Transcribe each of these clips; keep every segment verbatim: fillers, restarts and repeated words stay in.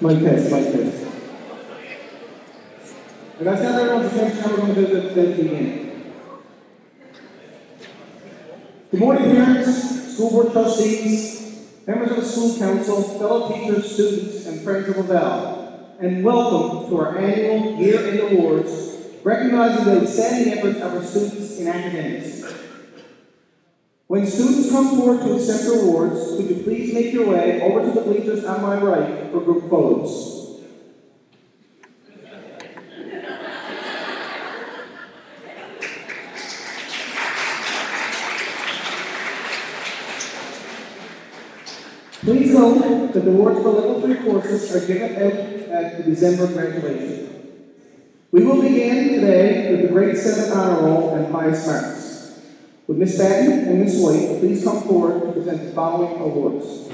Mic test, mic test. I got everyone's attention. Now we're going to do the then begin. Good morning, parents, school board trustees, members of the school council, fellow teachers, students, and friends of Laval, and welcome to our annual Year-End Awards, recognizing the outstanding efforts of our students in academics. When students come forward to accept their awards, could you please make your way over to the bleachers on my right for group photos? Please note that the awards for level three courses are given out at the December graduation. We will begin today with the grade seven honor roll and highest marks. Would Miz Batten and Miz White please come forward to present the following awards.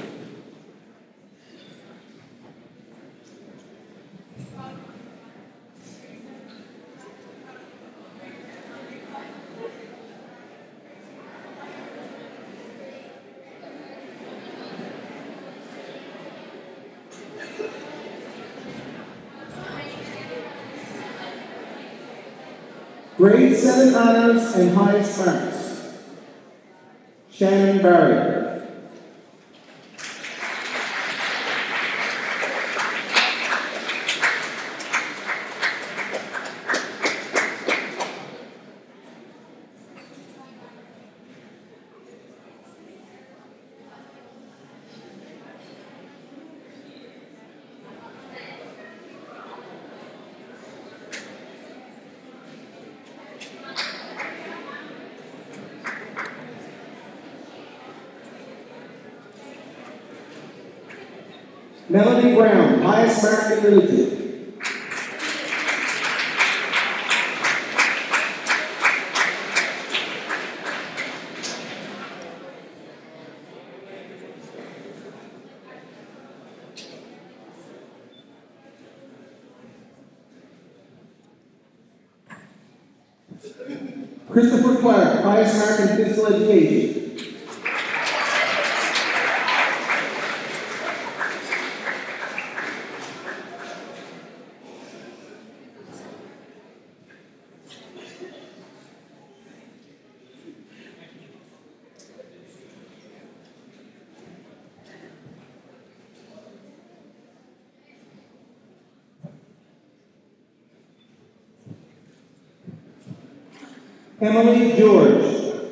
Grade seven honors and highest marks. Shannon Barry. Melanie Brown, highest mark in religion. Christopher Clark, highest mark in physical education. Emily George.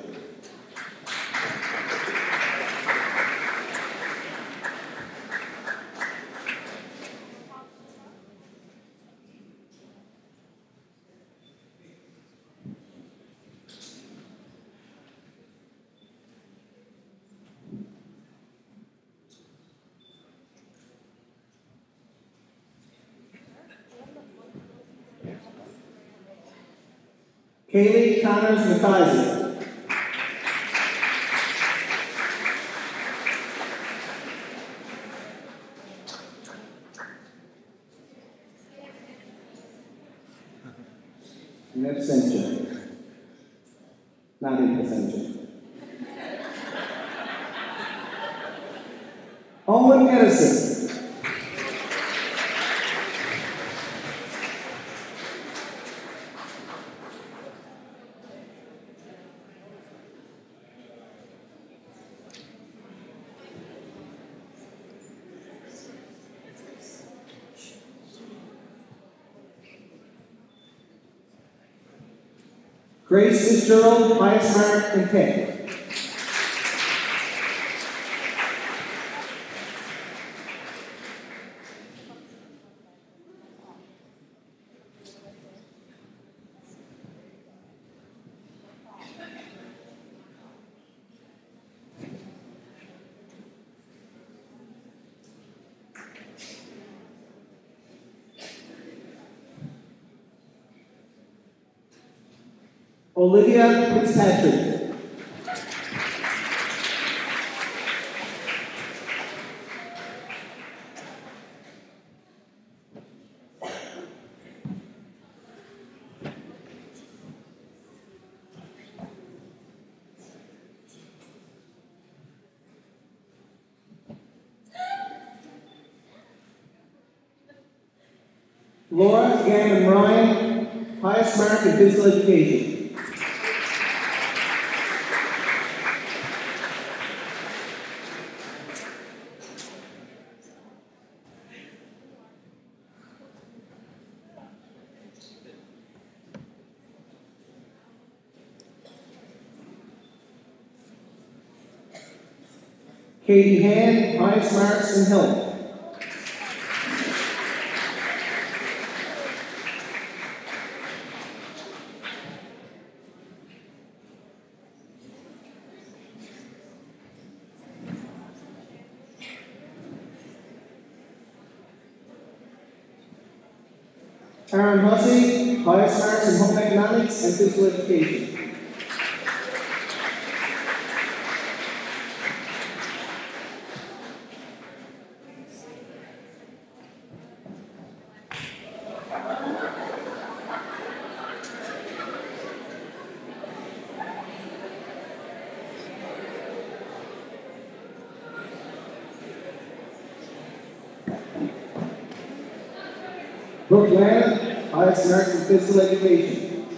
Kaylee Connors McIsaac. In absentia. Not in absentia. Owen Edison. Grace Fitzgerald, highest mark in ten. Olivia Fitzpatrick. Laura Gannon Ryan, highest mark in physical education. Katie Han, highest marks in health. Aaron Hussey, highest marks in home economics and physical education. Brooke Land, highest marks in physical education.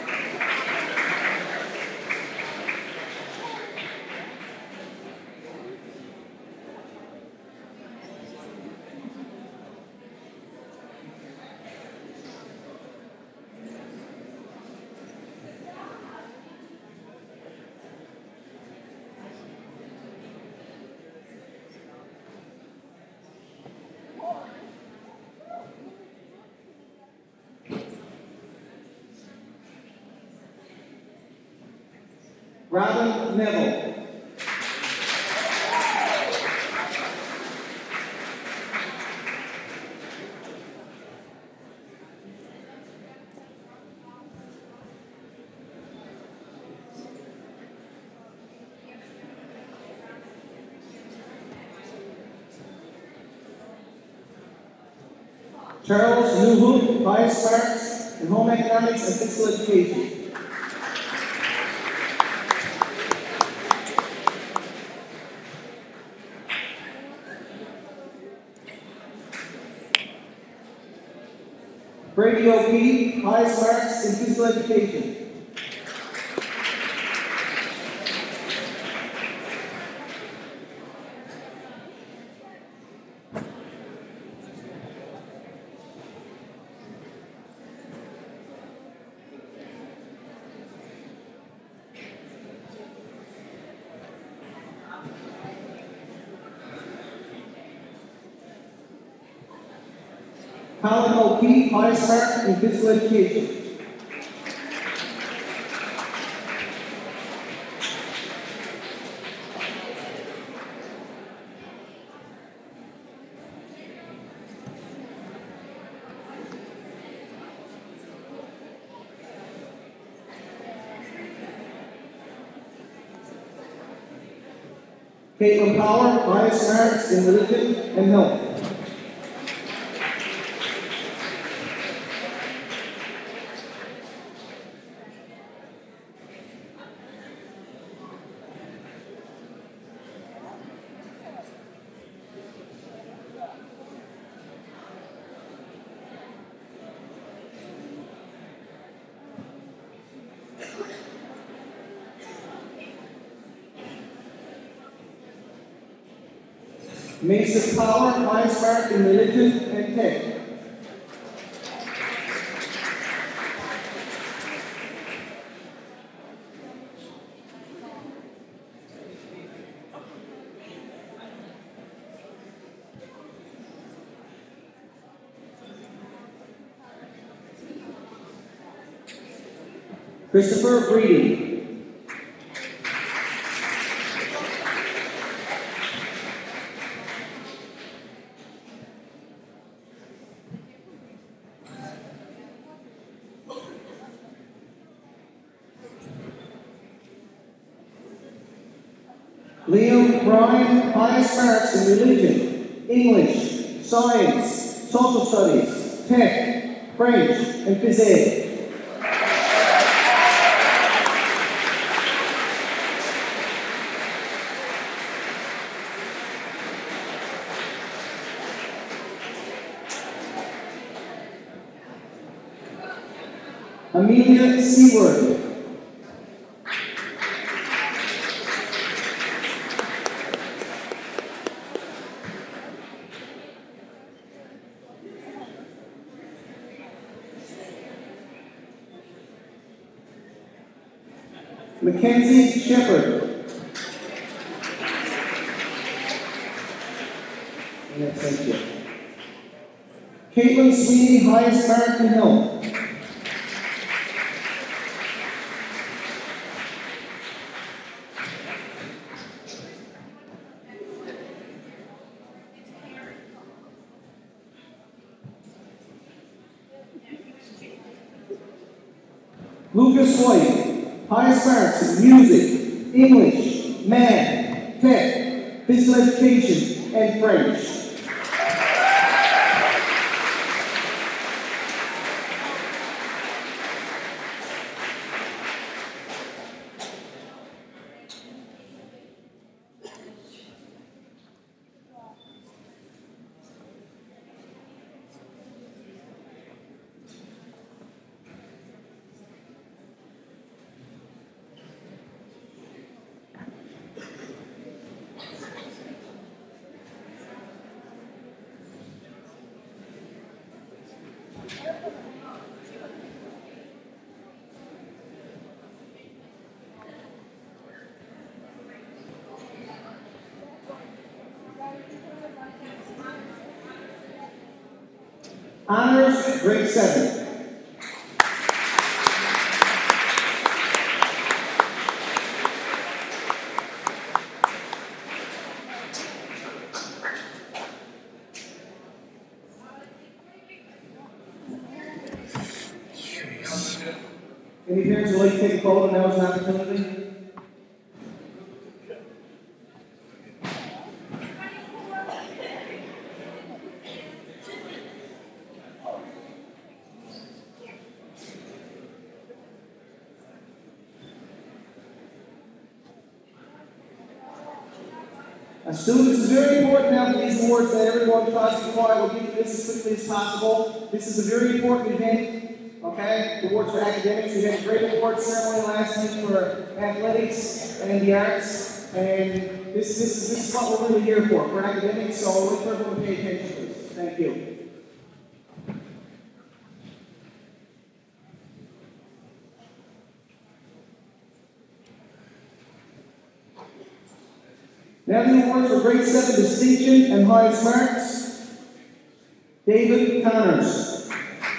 Robin Neville. Charles Newhook, highest marks in home economics and physical education. Brady O'Keefe, highest marks in physical education. Colin O'Keefe, highest mark in physical education. Caitlin Power, highest marks in religion and health. Mason Power, highest mark in religion and tech. Christopher Breeding. Liam Bryan, highest marks in religion, English, science, social studies, tech, French, and phys ed. Amelia Seward. Mackenzie Shepard. Yes, thank you. Caitlin Sweeney, highest mark in health. Lucas White, highest marks in music, English, math, tech, physical education, and French. Honors, grade seven. Any parents would like to take a photo? Now is an opportunity. Uh, students, it's very important now for these awards that everyone tries to acquire. We'll get to this as quickly as possible. This is a very important event, okay? The awards for academics. We had a great award ceremony last week for athletics and the arts. And this, this, is, this is what we're really here for, for academics. So we'll look for everyone to pay attention to this. Thank you. Now the awards for grade seven distinction and highest marks. David Connors.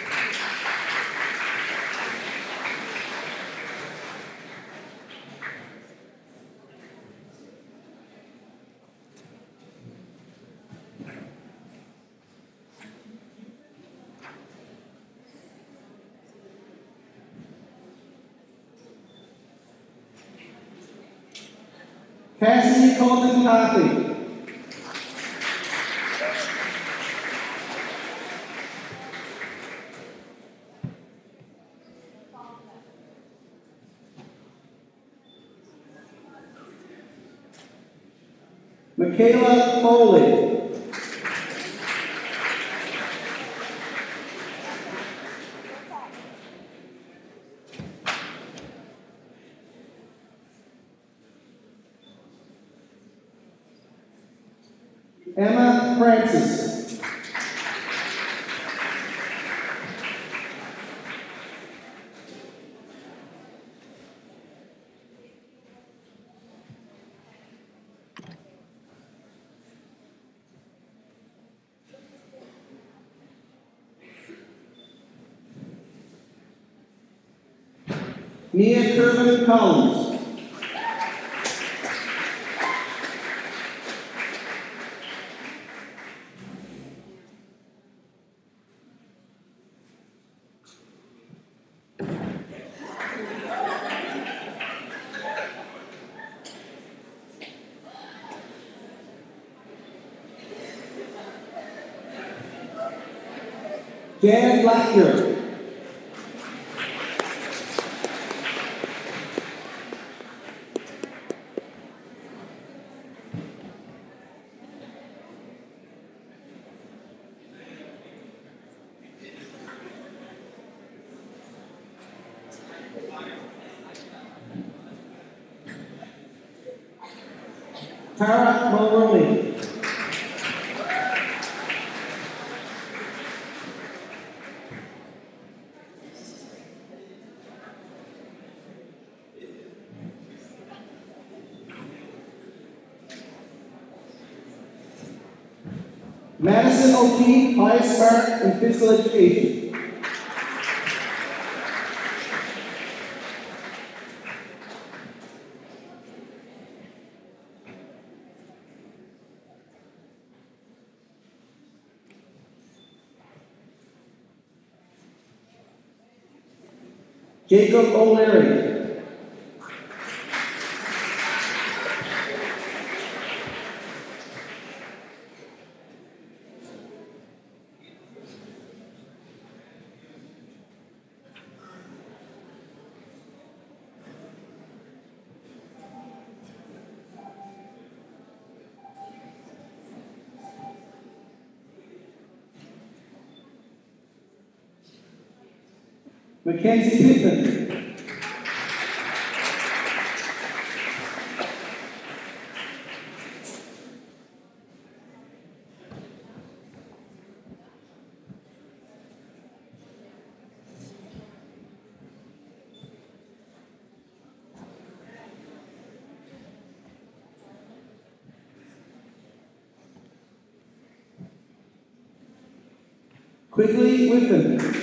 Cassidy Colton Coffey. Michaela Foley. Emma Francis. Mia Kervin Collins. Jan Blacker. Tara Mulroney. Madison O'Keefe, highest mark in physical education. Jacob O'Leary. Mackenzie Pittman. Quigley Whiffen.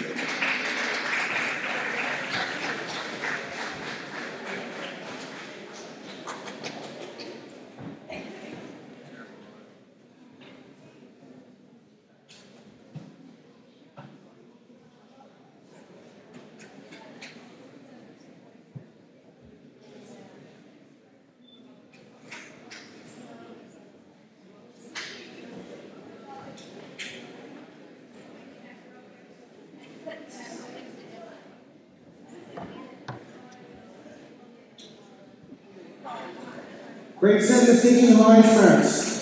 Grade seven distinction highest marks.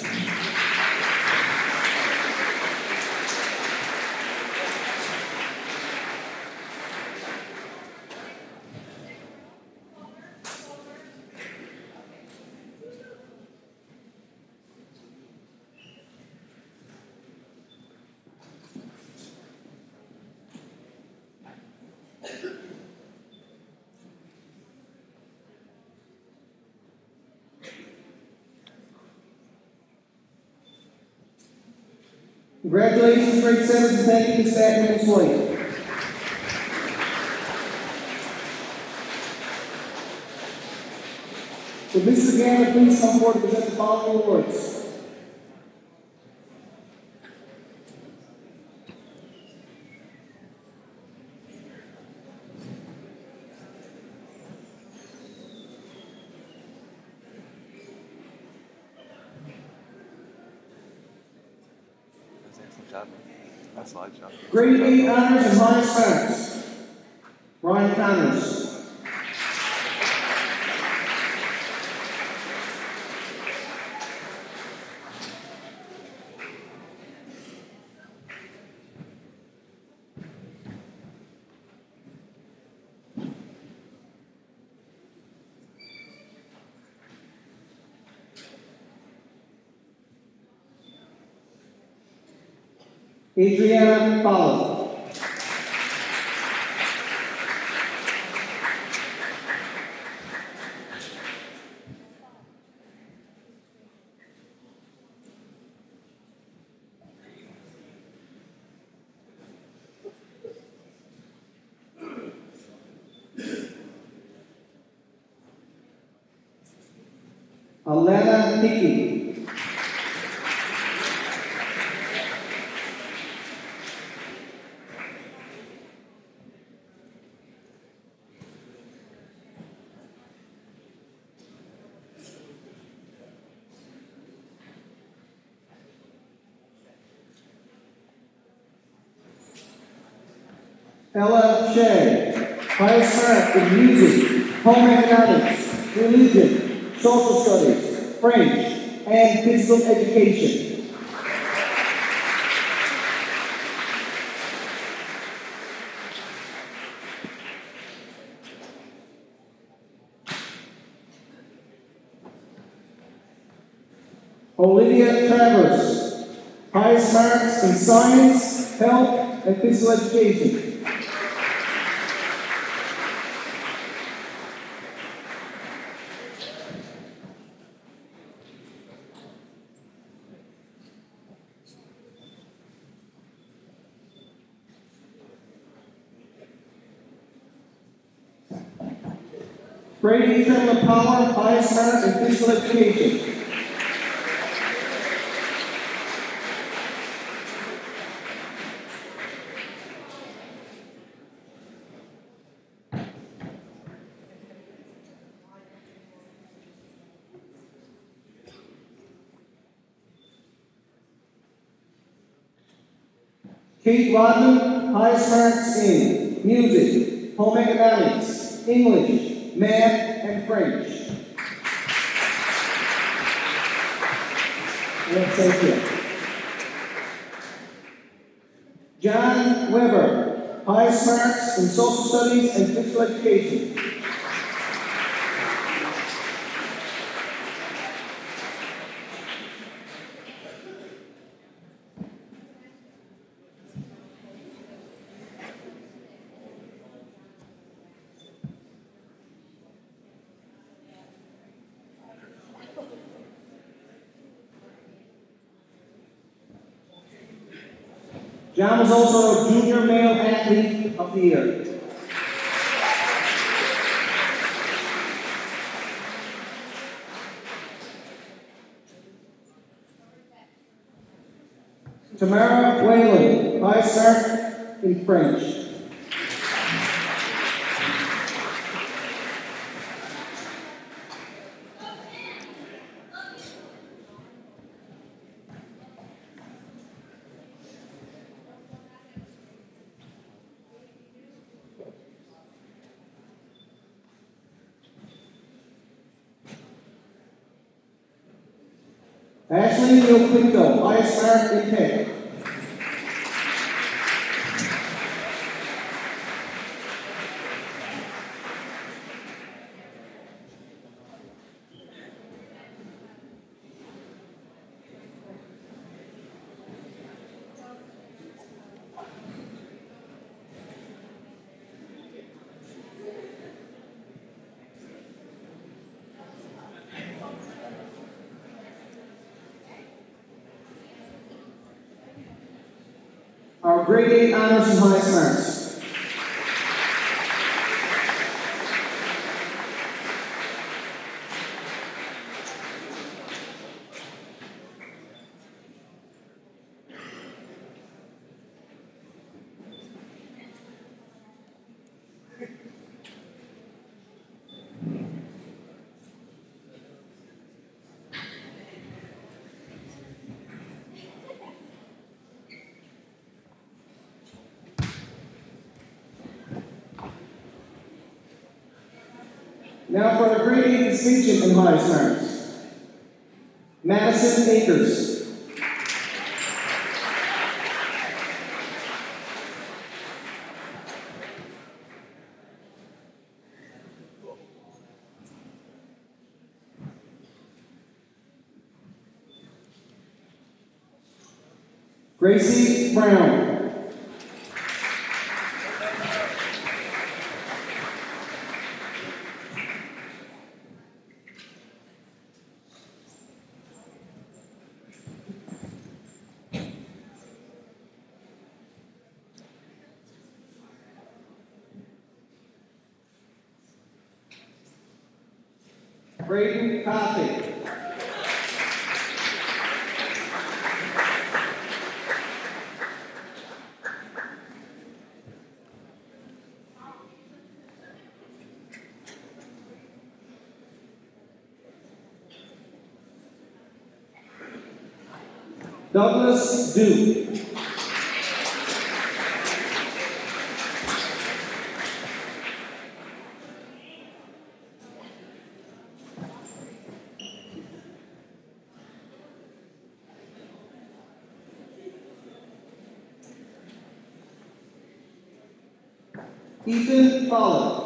Congratulations, grade seven, and thank you to staff and Miz White. Would Missus Gamma please come forward to present the following awards? Slideshow. Grade eight honors and highest marks. Ryan Connors. Adriana Fowler. Alana Hickey. Ella Shea, highest mark in music, home economics, religion, social studies, French, and physical education. Olivia Travers, highest marks in science, health, and physical education. Brady Tremla Power, highest mark in physical education. Kate Rodman, highest marks in music, home economics, English, math, and French. Let's say here. John Weber, highest marks in social studies and physical education. John was also a junior male athlete of the year. Tamara Whalen, highest mark in French. Ashley Neal Quinto, highest mark in tech. Our grade eight honors and highest marks. Now for the grade eight distinction and highest marks. Madison Akers. Gracie Brown. Braden Coffey. Douglas Duke. Ethan Fowler.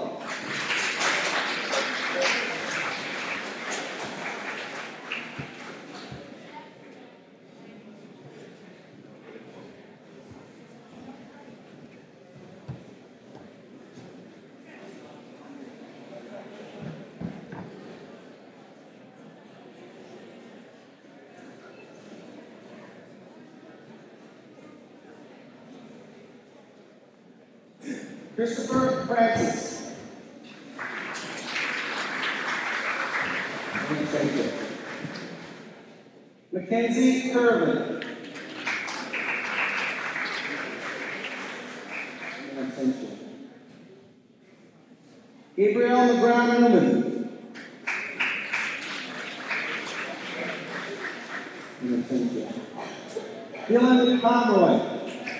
Christopher Francis. Mackenzie Curvin. Gabriel LeBron Newman. Dylan Conroy.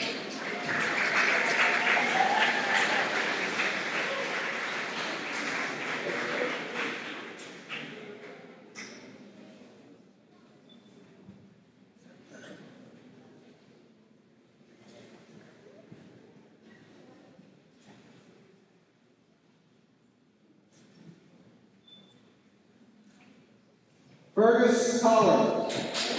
Fergus Power.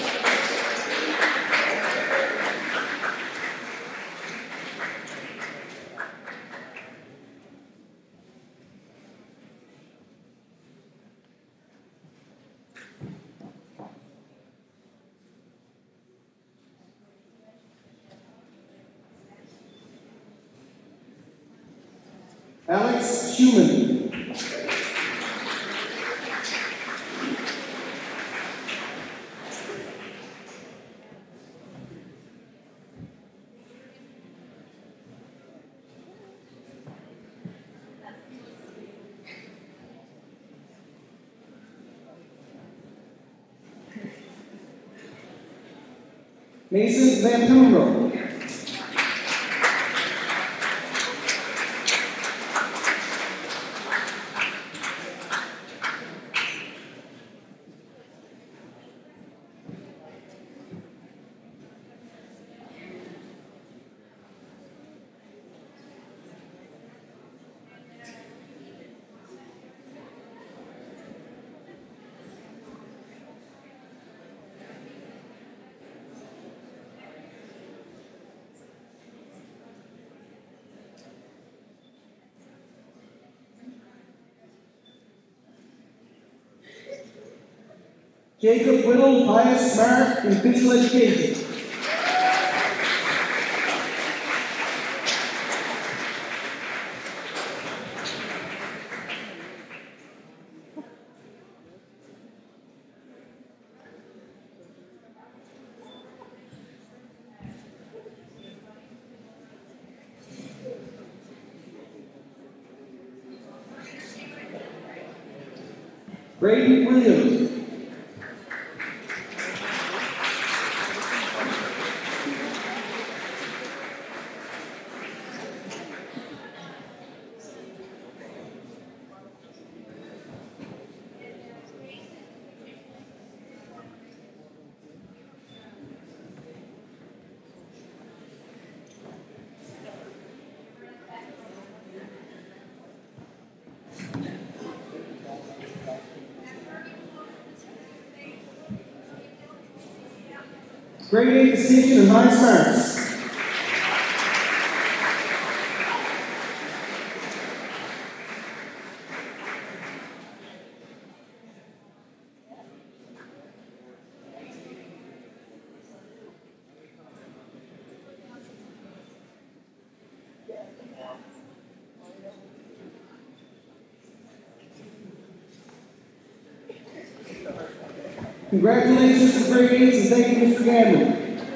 Alex Schumann. Mason Van Humro. Jacob Whittle, highest mark in physical education. Braden Williams. Grade eight distinction and highest marks. Congratulations to grade eights and thank you, Mister Gandon.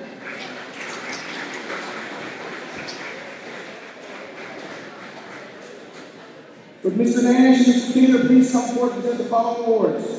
Would Mister Nash and Mister Taylor please come forward and present the following awards?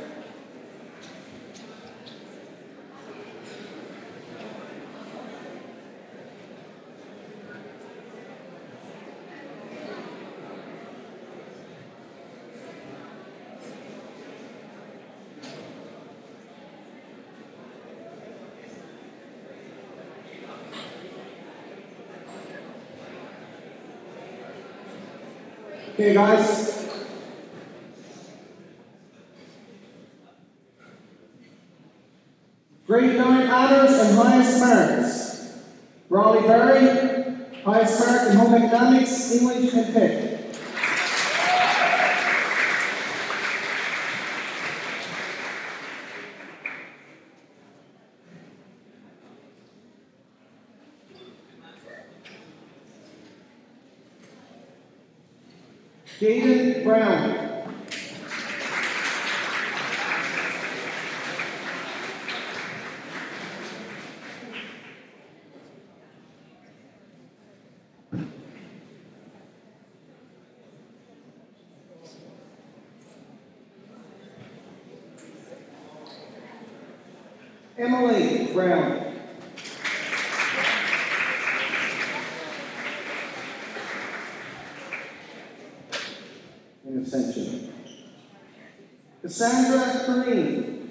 Okay, guys. Grade nine honors and highest marks. Raleigh Barry, highest mark in home economics, English, and tech. Jaden Brown. Emily Brown. In abstention. Cassandra Kareem.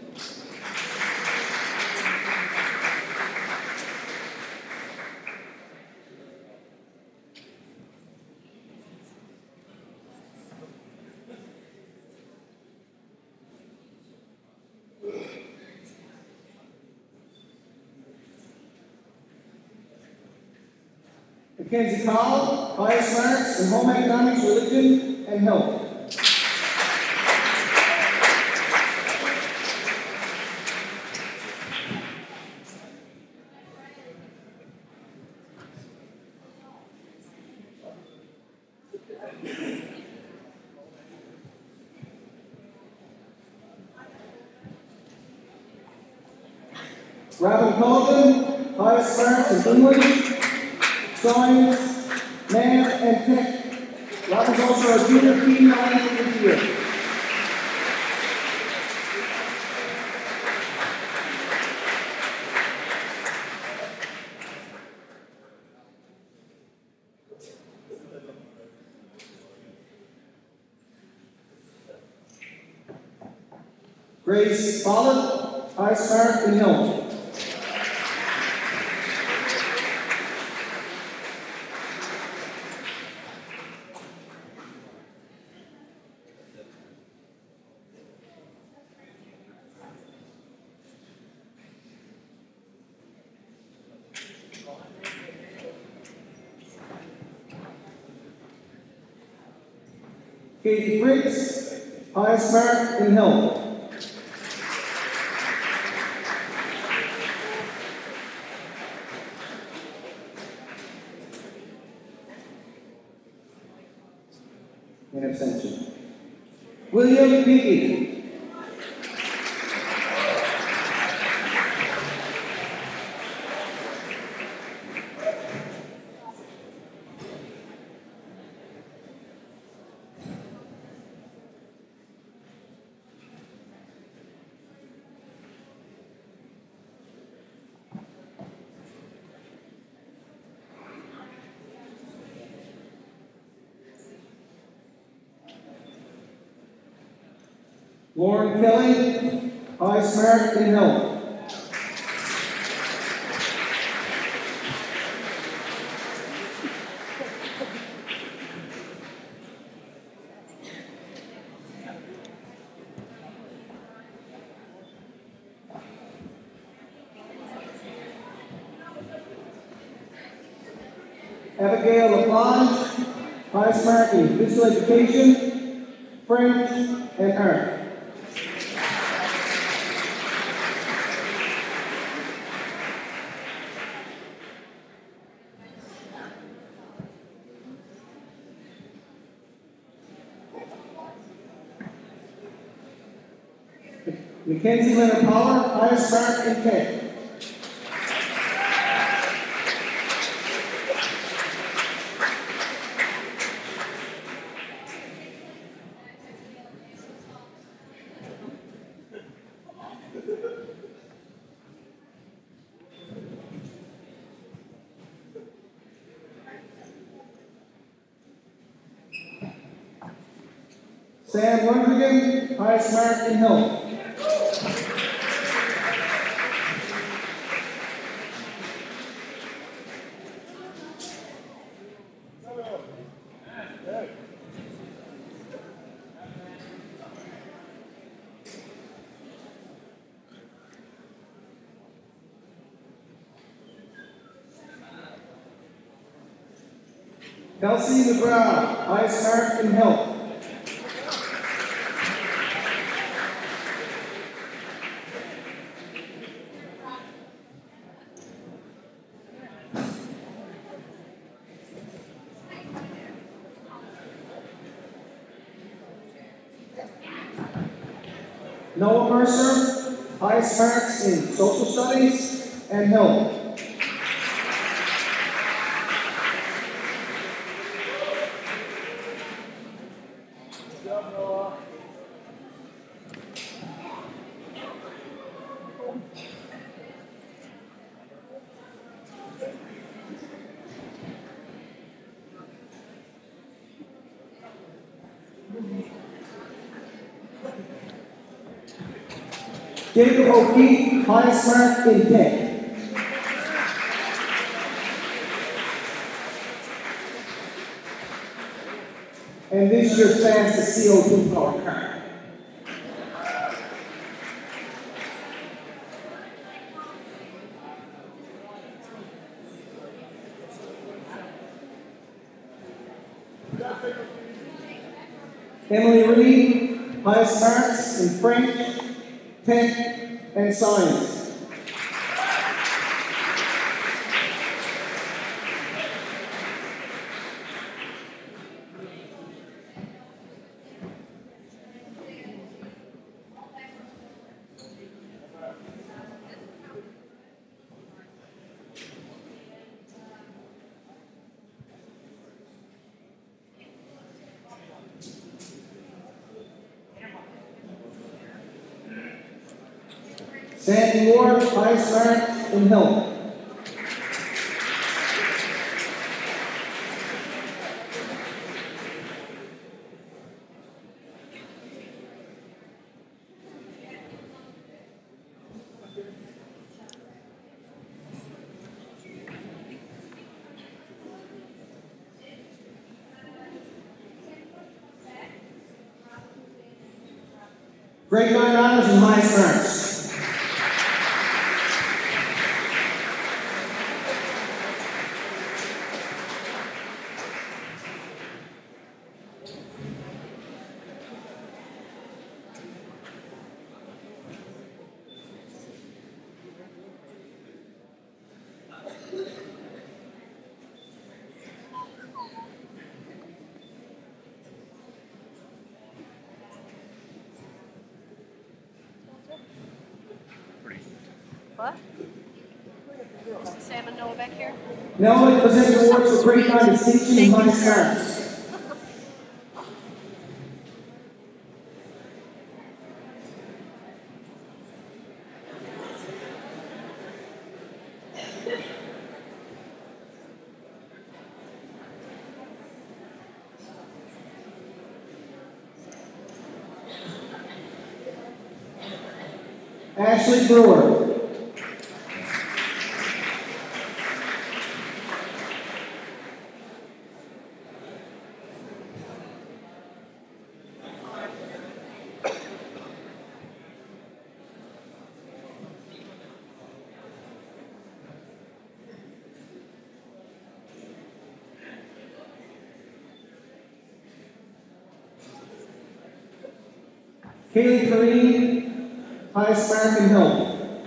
Mackenzie Cowell, highest marks in home economics, religion, and health. Robin Colvin, highest marks in English, science, math, and tech. Robin's also a junior female athlete of the year. Grace Follett, highest mark in health. Katie Fritz, highest mark in health. In abstention. William Beatty. Lauren Kelly, highest mark in health. Abigail LaPlage, highest mark in physical education, French, and art. Mackenzie Leonard Power, highest mark in tech. Sam Lundgren, highest mark in health. Kelsey McGraw, highest mark in health. Noah Mercer, highest marks in social studies and health. Jacob O'Keefe, highest mark in tech. And this year stands the C O two powered car. Emily Reed, highest marks in French, tech, and science. Sandy Ward, highest mark in health. Grade nine honors and highest marks. What? Is Sam and Noah back here? Now I present awards for grade nine distinction and highest marks. Ashley Brewer. Kaylee Kareem, highest mark in health.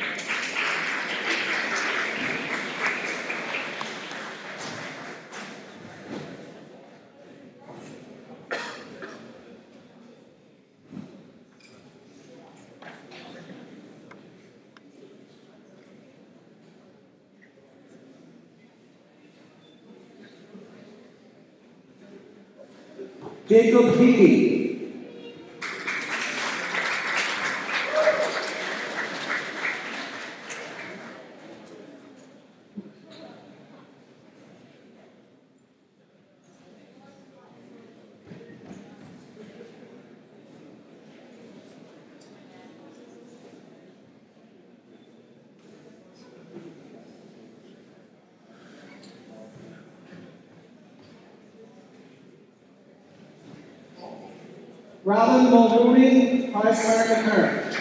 Jacob Hickey. Robin Mulrooney, highest mark in merit.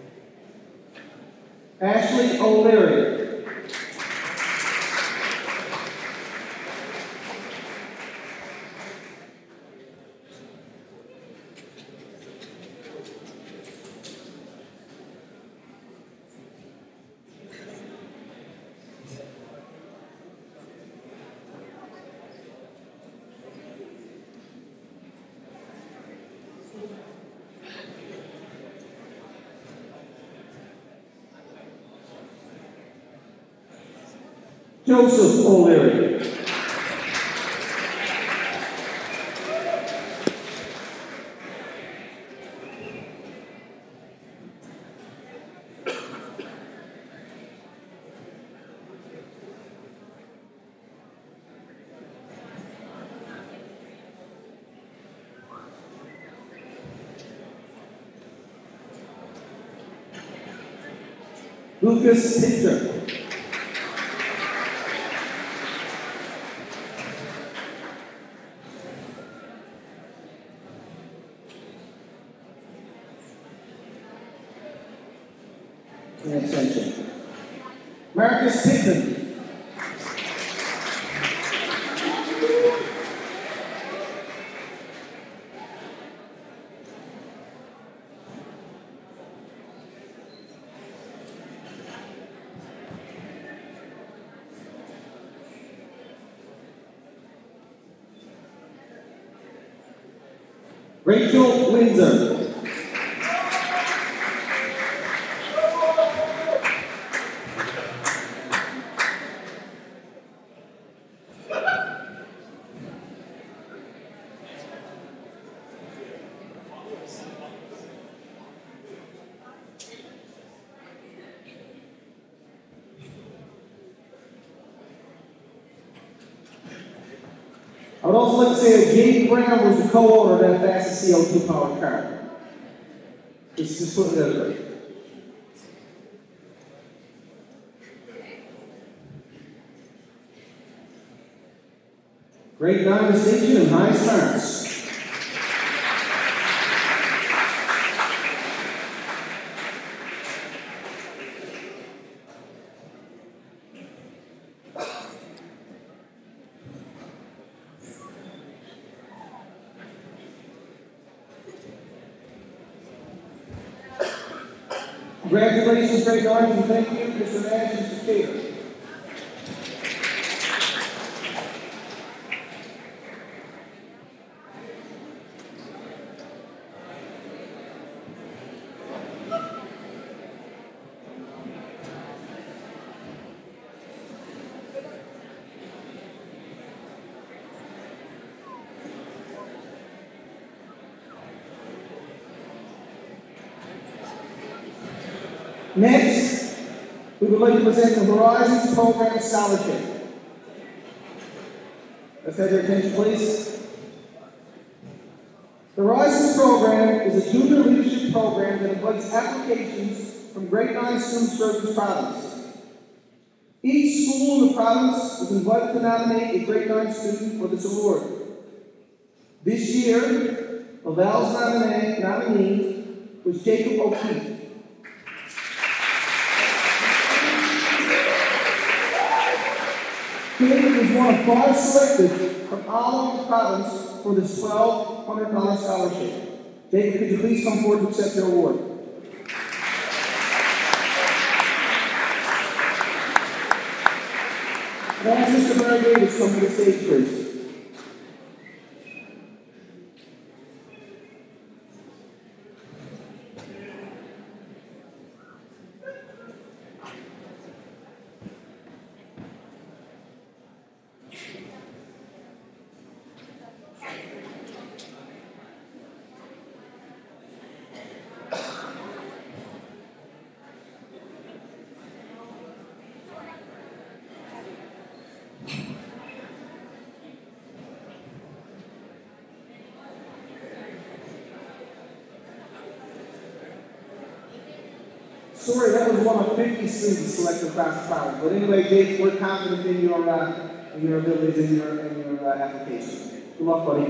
Ashley O'Leary. Joseph O'Leary. Lucas Hinter. And extension. Marcus Hickman. Rachel Windsor. I would also like to say that Jamie Brown was the co-owner of that fastest C O two powered car. Just, just put it out there. Grade nine distinction and high smarts. Congratulations, grade nine, and thank you, Mister Nash and Mister Taylor. Next, we would like to present the Horizons Program Scholarship. Let's have your attention, please. The Horizons Program is a junior leadership program that invites applications from grade nine students throughout this province. Each school in the province is invited to nominate a grade nine student for this award. This year, Laval's nominee, nominee was Jacob O'Keefe. Jacob was one of five selected from all over the province for this twelve hundred dollar scholarship. Jacob, could you please come forward to accept your award? Can I ask Mister Barry Davis to come to the stage, please? Sorry, that was one of fifty students selected across the province. But anyway, Jake, we're confident in your, uh, in your abilities and your, in your uh, application. Good luck, buddy.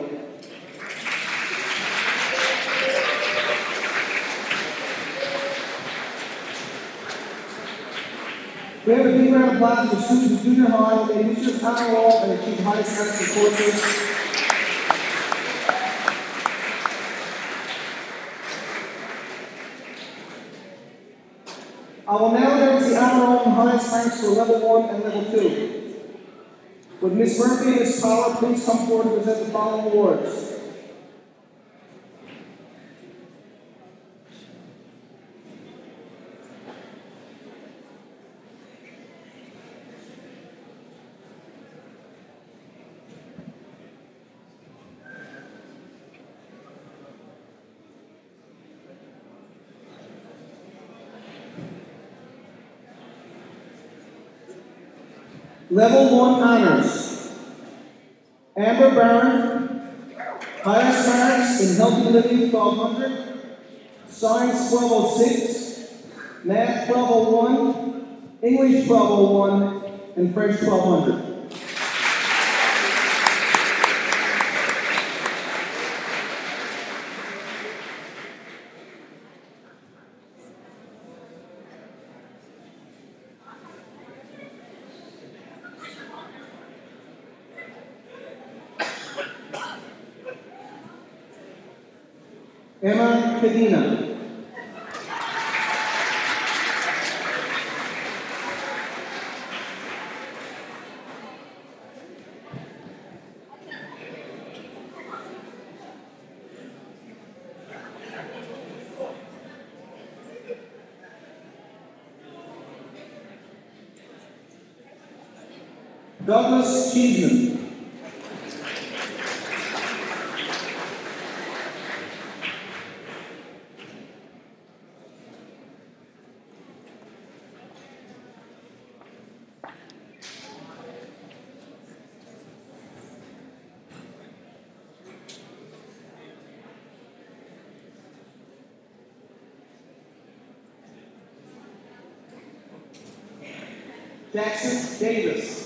We have a big round of applause for students of junior high. They initially honor roll and achieve high scores in courses. I will now announce the honor roll and highest ranks for level one and level two. Would Miz Murphy and Miz Power please come forward and present the following awards? Level one honors. Amber Barron, highest marks in Healthy Living twelve hundred, Science twelve oh six, Math twelve oh one, English twelve oh one, and French twelve hundred. Emma Cadena. Douglas Cheeseman. Jackson Davis.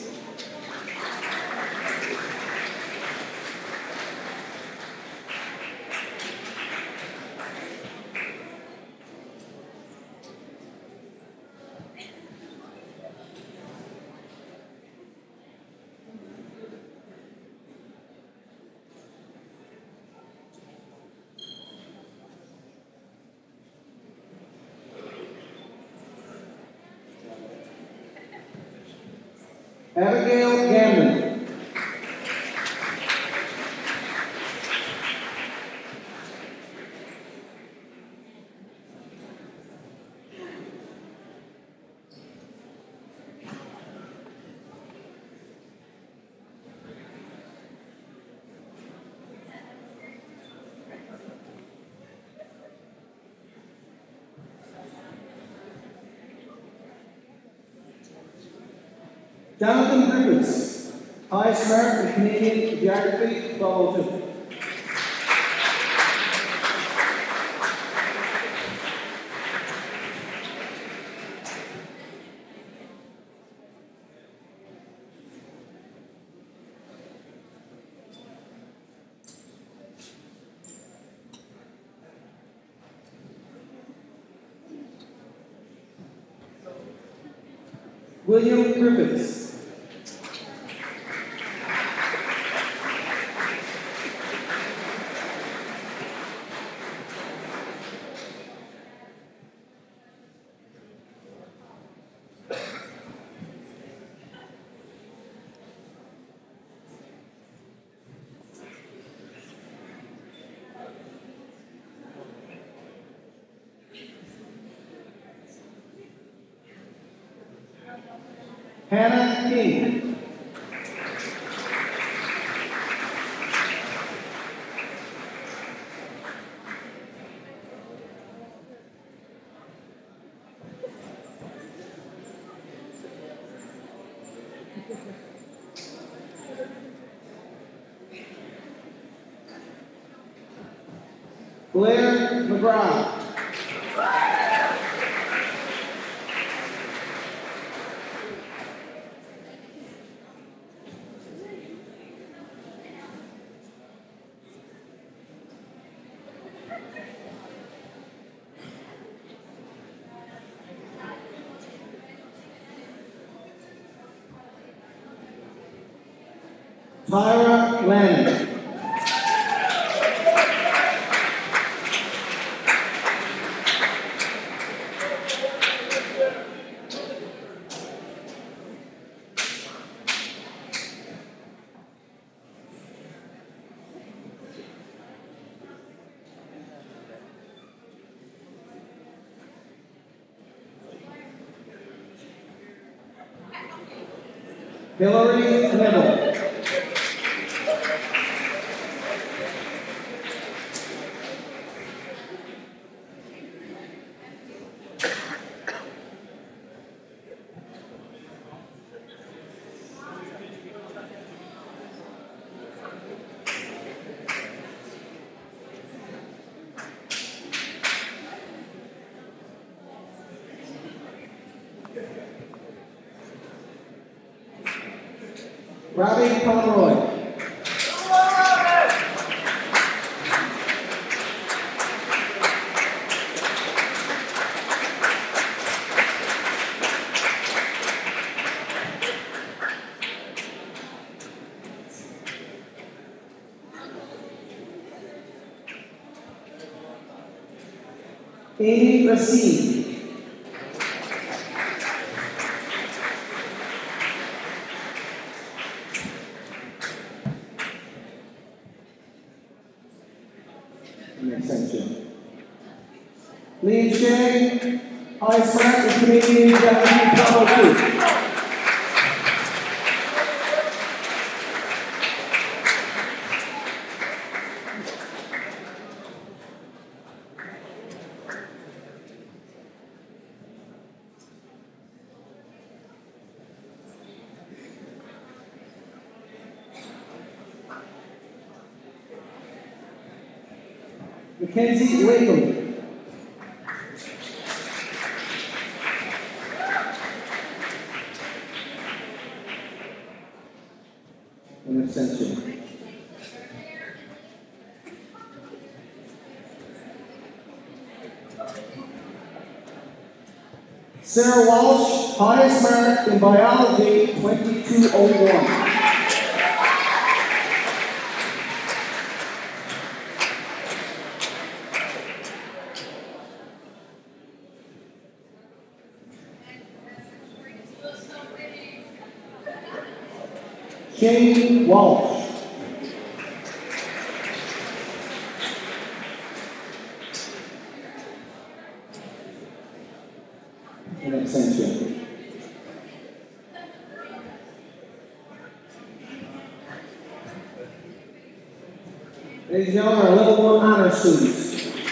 Abigail Gammon. Jonathan Griffiths, highest mark in Canadian Geography, twelve oh two. William Griffiths. Hannah King. Blair McGrath. Tyra Lanning. Hillary Neville. Robbie Conroy. Amy Racine. An extension. Liam Shea, highest mark in Canadian Japanese twelve oh two. Mackenzie Latham. An extension. Sarah Walsh, highest mark in biology, twenty-two oh one. Shane Walsh. An extension. Ladies and gentlemen, our level one honor students.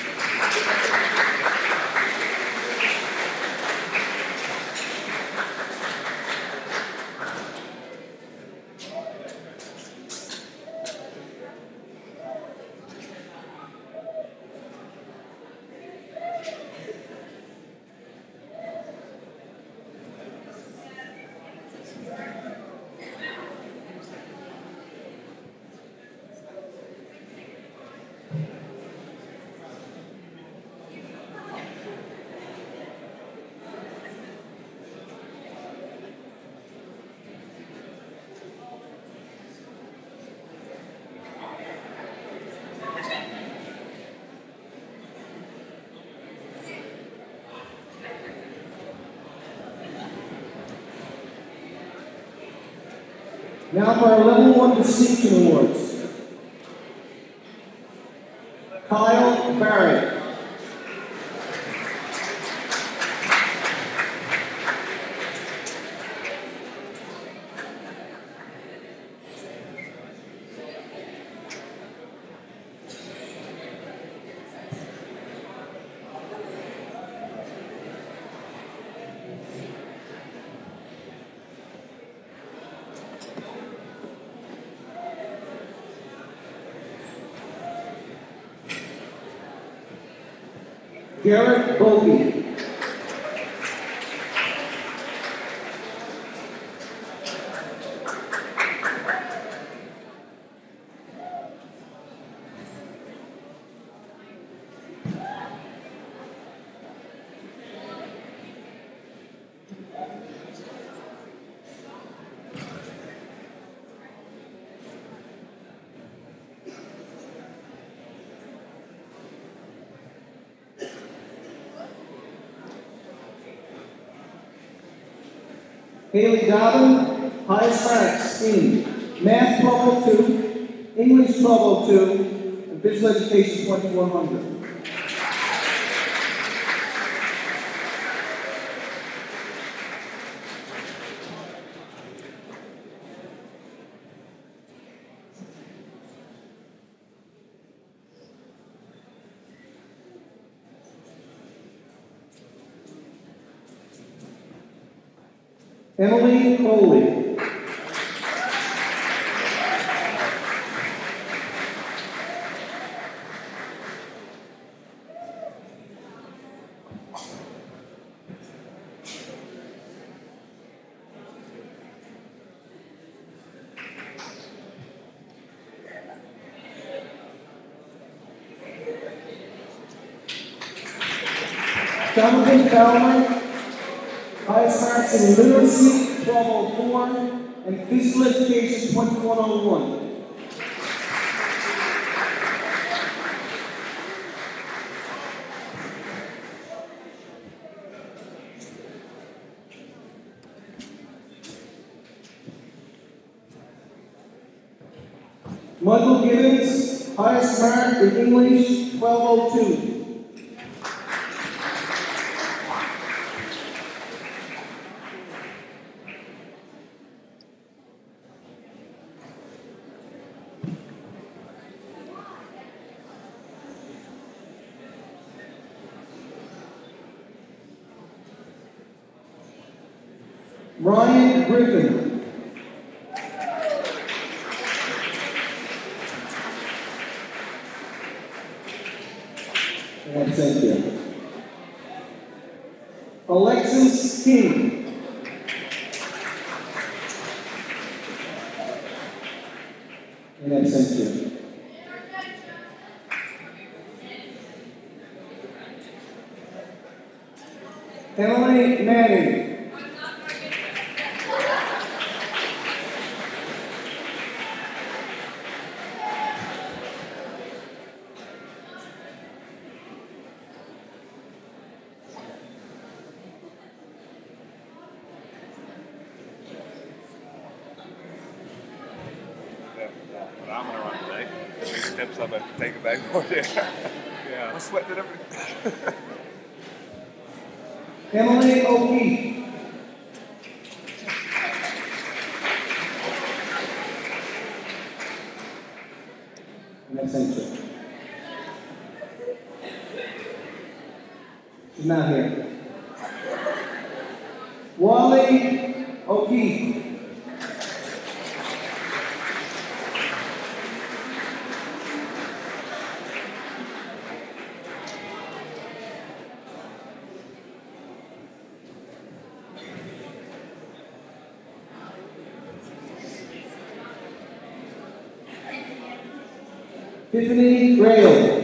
Now for our level one distinction awards. Kyle Barrett. Garrett Bogey. Haley Dobbin, highest marks in Math twelve oh two, English twelve oh two, and Physical Education twenty-one hundred. Emily Foley. Jonathan Fowler, highest marks in literacy, twelve oh four, and physical education, twenty-one oh one. Michael Gibbons, highest mark in English, twelve oh two. Ryan Griffin. And thank you. Alexis King. And thank you. Emily Manning. I'm gonna run today. These steps I'm about to take it back for you. Yeah. I'm sweating everything. Emily O'Keefe. And that's it. She's not here. Wally O'Keefe. Tiffany Grayle.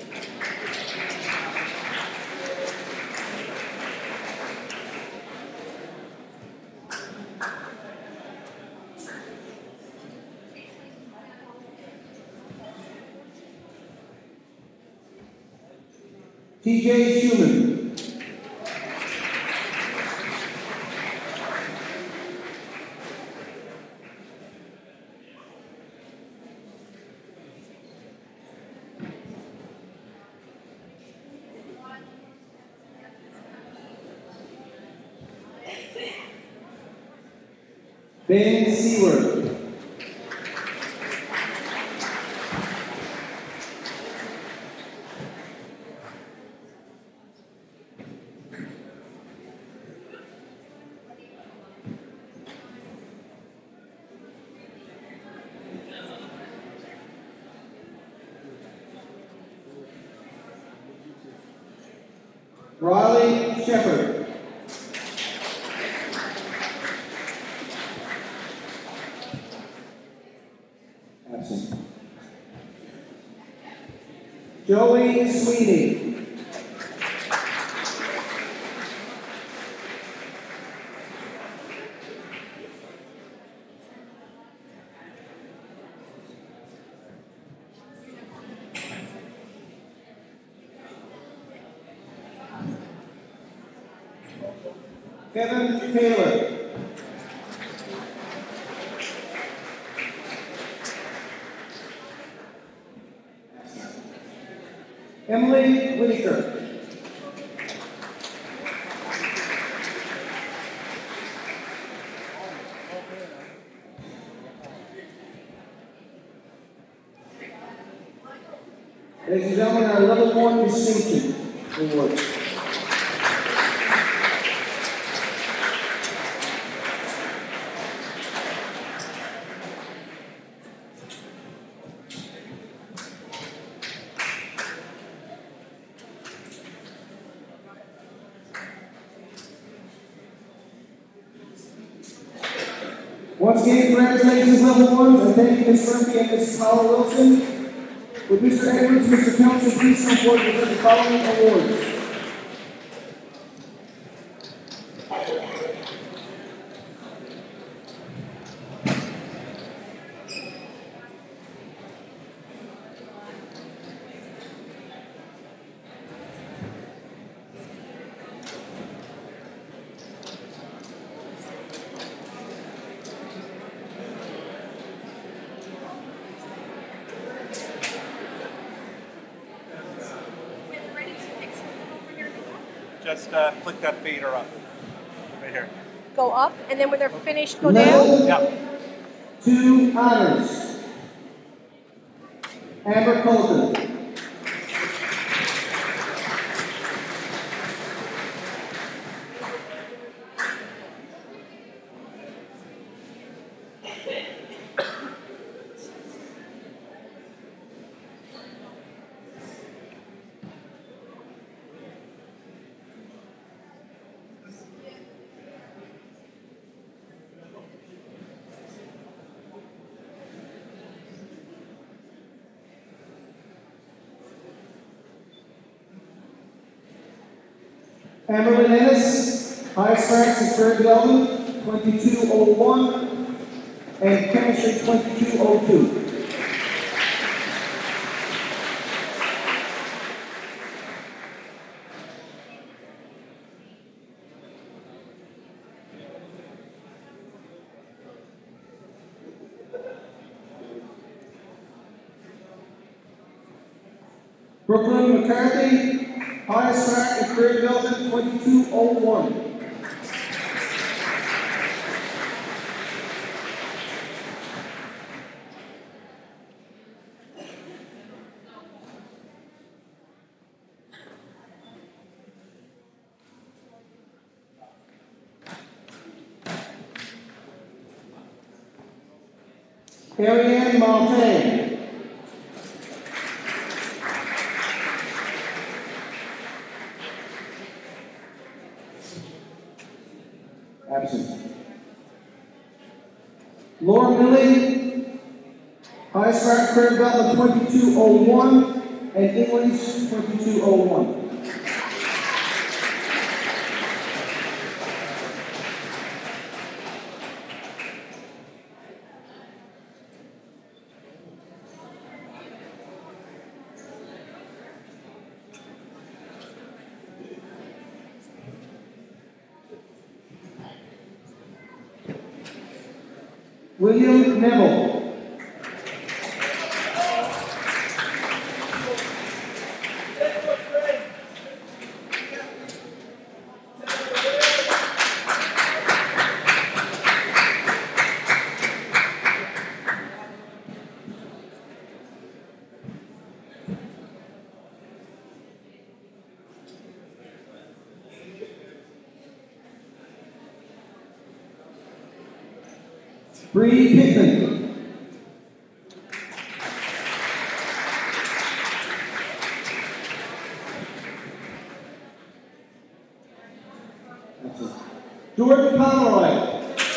T J Schumann. Ben Seward. Riley Shepard. Absent. Joey Sweeney. Kevin Taylor. Emily Whitaker. Ladies and gentlemen, our level one distinction awards. Once again, congratulations, level ones, and thank you, Miz Murphy and Miz Paula Wilson. With Mister Edwards, Mister Council, please come forward with the following awards. Just uh, flick that fader up. Right here. Go up, and then when they're finished, go down? Yeah. Two honors. Amber Coulter. Amber Menendez, highest ranks in career development, twenty-two oh one, and chemistry, twenty-two oh two. Brooklyn McCarthy, highest rank in career development, twenty-two oh one. Ariane Montaigne. Absent. Laura Millie, highest rank career development twenty-two oh one, and English twenty-two oh one. William Neville. Bree Pittman. Jordan Pomeroy.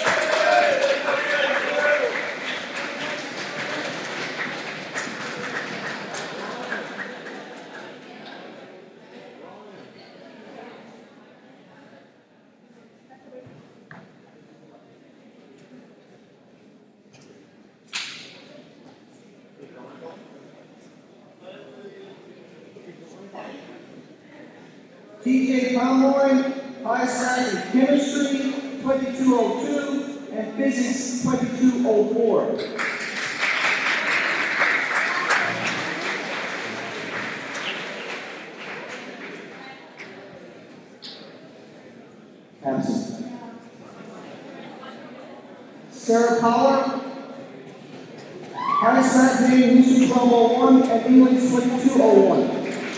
T J Pomeroy, highest rank in chemistry, twenty-two oh two, and physics, twenty-two oh four. Absent. Sarah Power, highest rank in history, twelve oh one, and English, twenty-two oh one.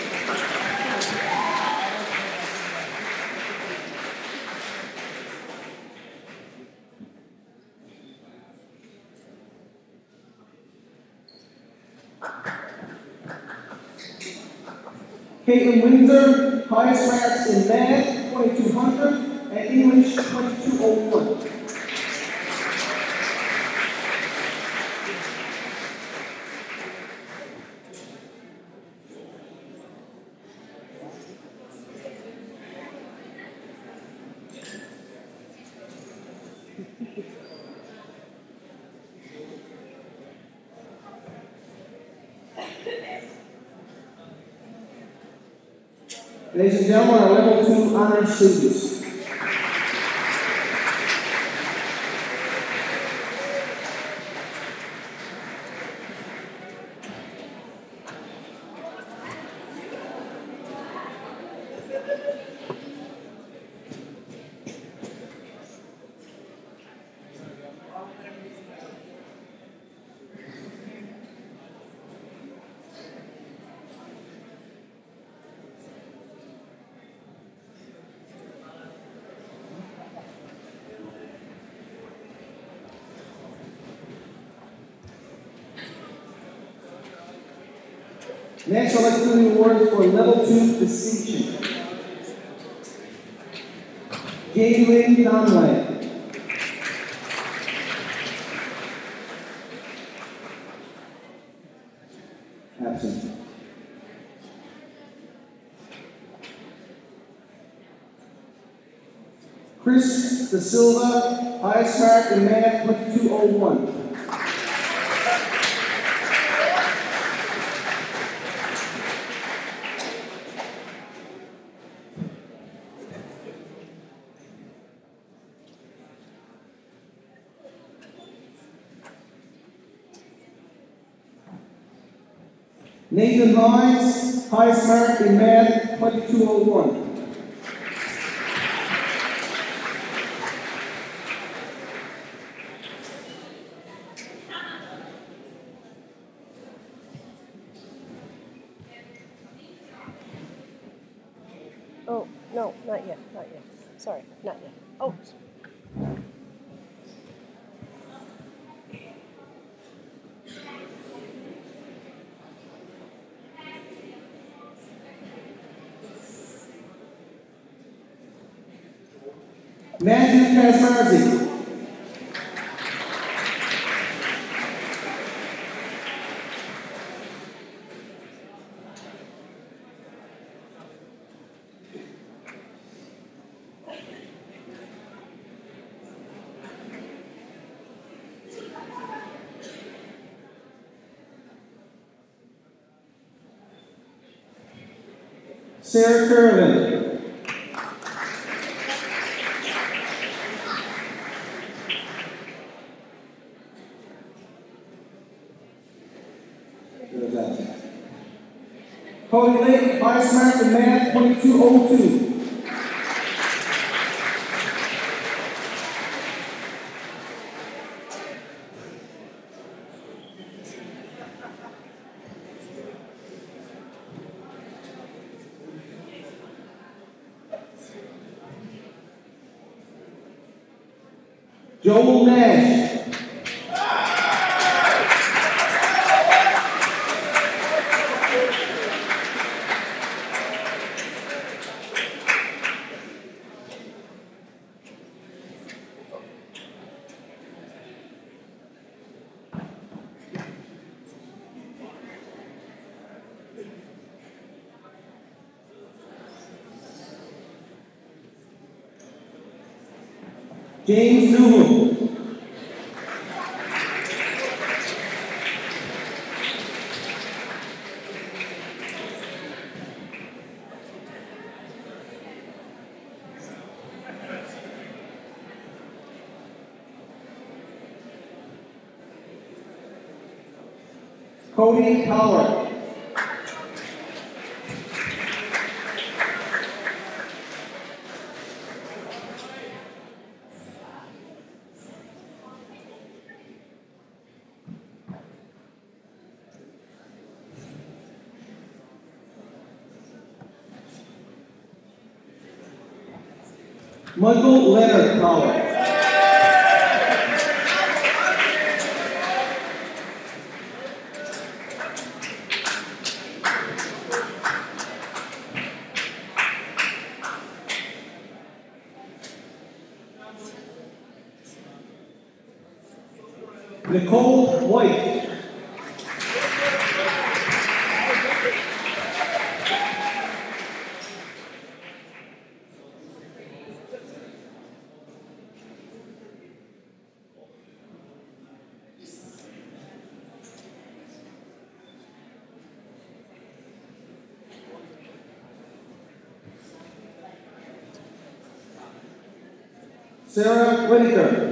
Caitlin Windsor, highest ranks in math, twenty-two hundred, and English, twenty-two oh one. Ladies and gentlemen, our level two honor students. Next, I'd like to do the awards for level two distinction. Galen Conway. Absent. Chris Da Silva, highest mark in math, twenty-two oh one. Nathan Hines, highest mark in math, twenty-two oh one. Oh, no, not yet, not yet. Sorry, not yet. Oh. Matthew Kazmarzi. Sarah Curlin. Cody Lake, highest mark in math, twenty-two oh two. Joel Nash. James Newell. Cody Howard. Michael Leonard Howard. Nicole White. Sarah Whitaker.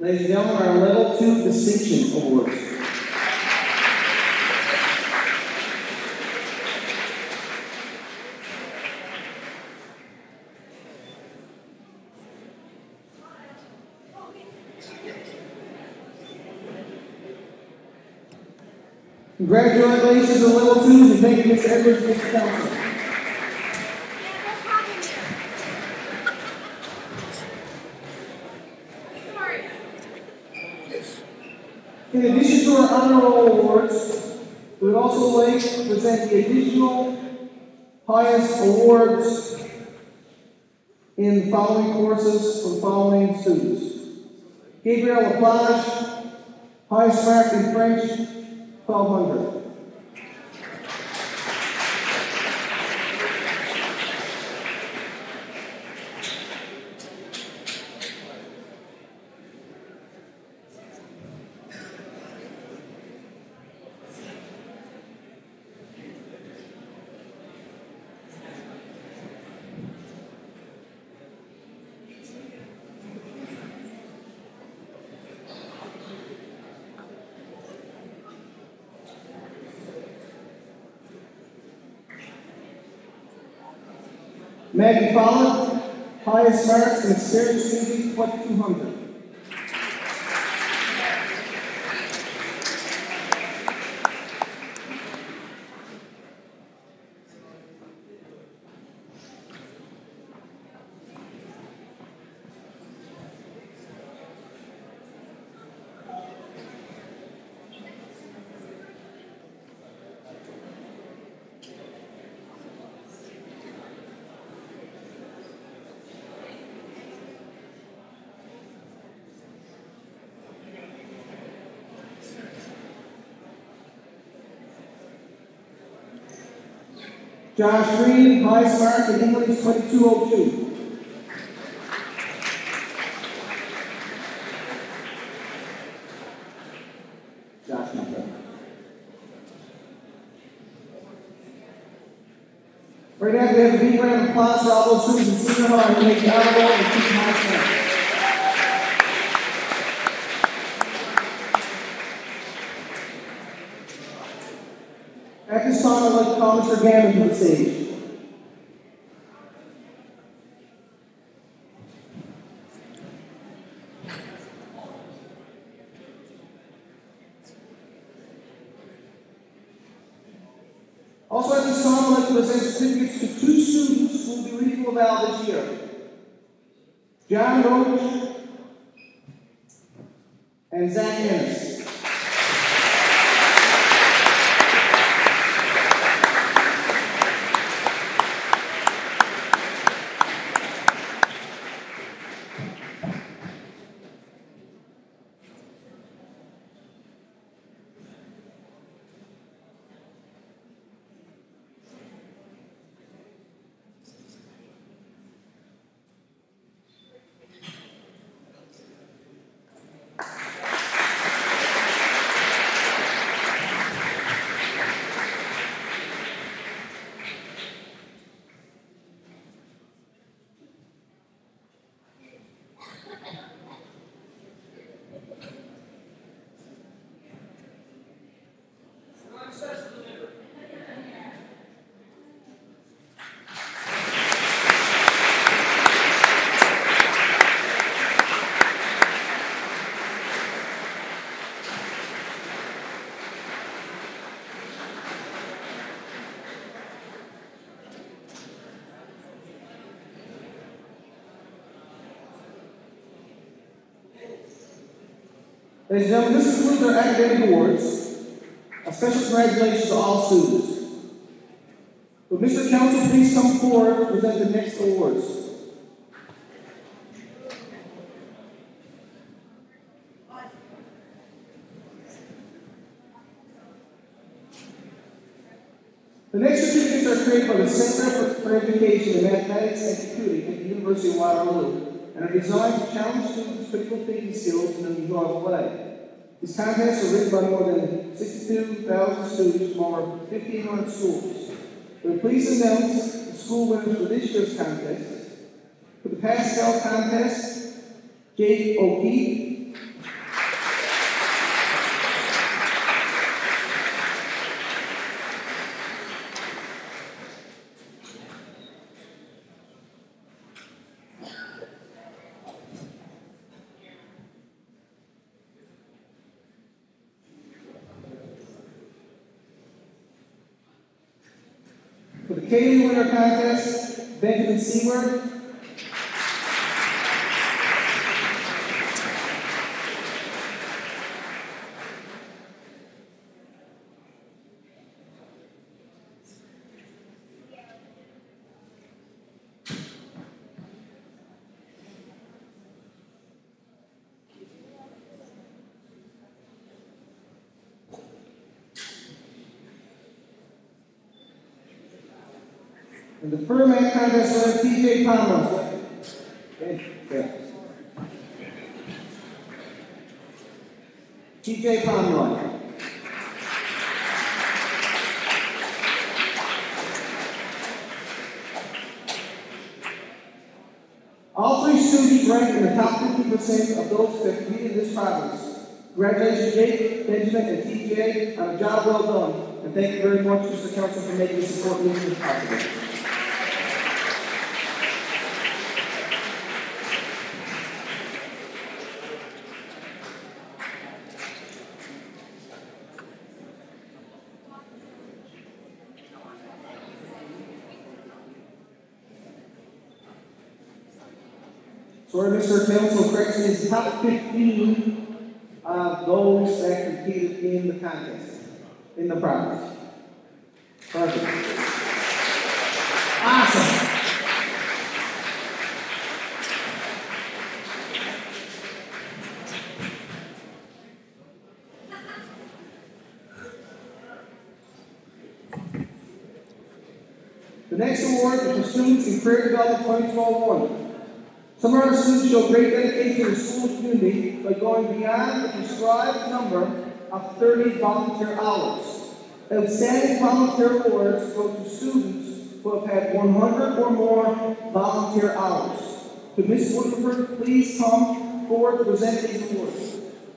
Ladies and gentlemen, our Level two Distinction Awards. Congratulations on Level twos and thank you, Mister Edwards and Mister Council. In addition to our honor roll awards, we would also like to present the additional highest awards in the following courses for the following students. Gabriel Laplage, highest mark in French, twelve hundred. Maggie Fowler, highest marks in experience music, twenty-two hundred. Josh Green, highest mark in English, twenty-two oh two. Josh, not bad. Right now, we have a big round of applause for all those students in senior high who make the honor roll and keep high standards. At this time, I'd like to call Mister Gammon to the stage. Also at this time, I'd like to present certificates to two students who will be leaving Laval this year. John Roach and Zach Ennis. Ladies and gentlemen, this concludes our academic awards. A special congratulations to all students. Would Mister Council please come forward to present the next awards? The next certificates are created by the Center for Education in Mathematics and Computing at the University of Waterloo and are designed to challenge students' critical thinking skills in an enjoyable way. These contests are written by more than sixty-two thousand students from over fifteen hundred schools. We're pleased to announce the school winners for this year's contest. For the Pascal contest, Jake O'Keefe, For the K winner contest, Benjamin Seward. And the Furman contest winner, T J Palmer. Okay. Okay. T J Pomeroy. All three students ranked in the top fifty percent of those that competed in this province. Congratulations, Jake, Benjamin, and T J on a job well done. And thank you very much, Mister Council, for making this important mission possible. So Mister Council corrects his top fifteen of those that competed in the contest, in the province. Perfect. Awesome. The next award is for Students in Career Development twenty twelve award. Some of our students show great dedication to the school community by going beyond the prescribed number of thirty volunteer hours. Outstanding volunteer awards go to students who have had one hundred or more volunteer hours. Could Miz Woodford please come forward to present these awards?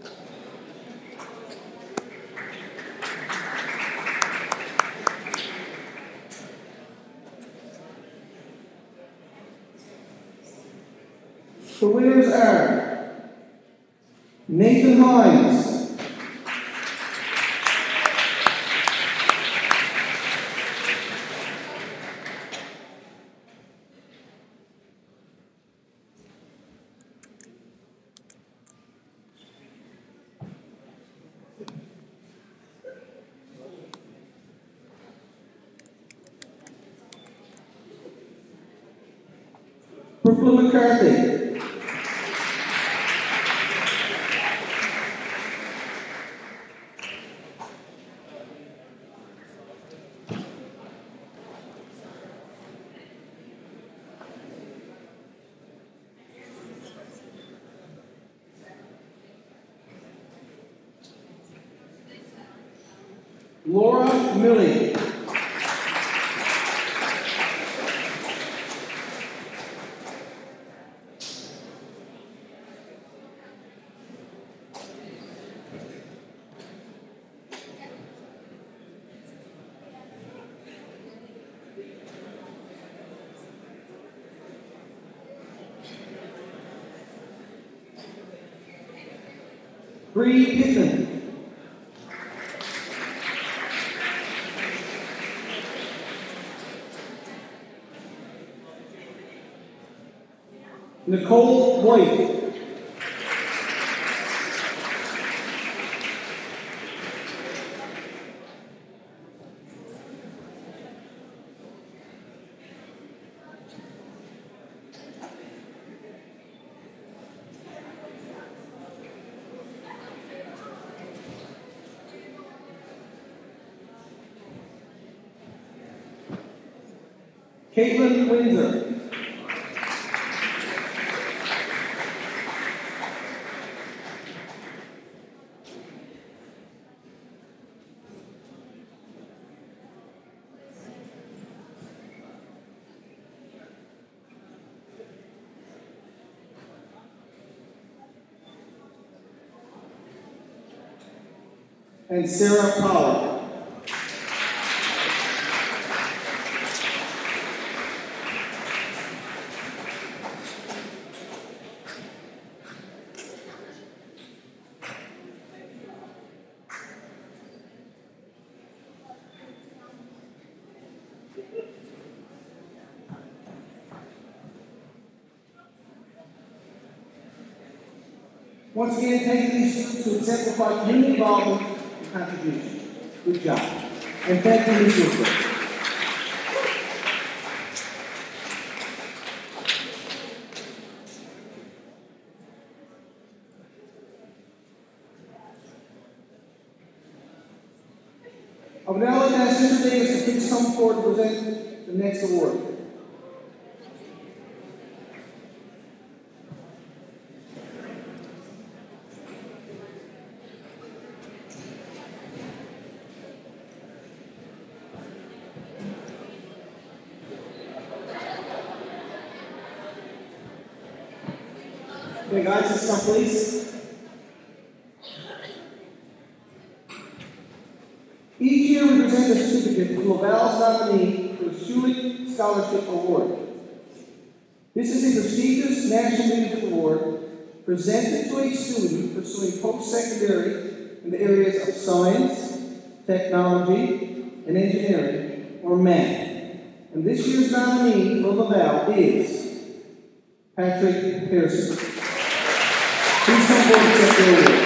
The winners are Nathan Hines, Brooklyn McCarthy, Laura Millie, Bree Pittman, Nicole White, Caitlin Windsor, and Sarah Power. Once again, thank these students who exemplify community involvement and contribution. Good job. And thank you, Miz Woodward. I would now like to ask Mister Davis to please come forward to present the next award. Okay, guys, let's come, please. Each year we present a certificate to Laval's nominee for the Schulich Scholarship Award. This is a prestigious national leadership award presented to a student pursuing post-secondary in the areas of science, technology, and engineering, or math. And this year's nominee for Laval is Patrick Pearson. Please come forward and accept the award.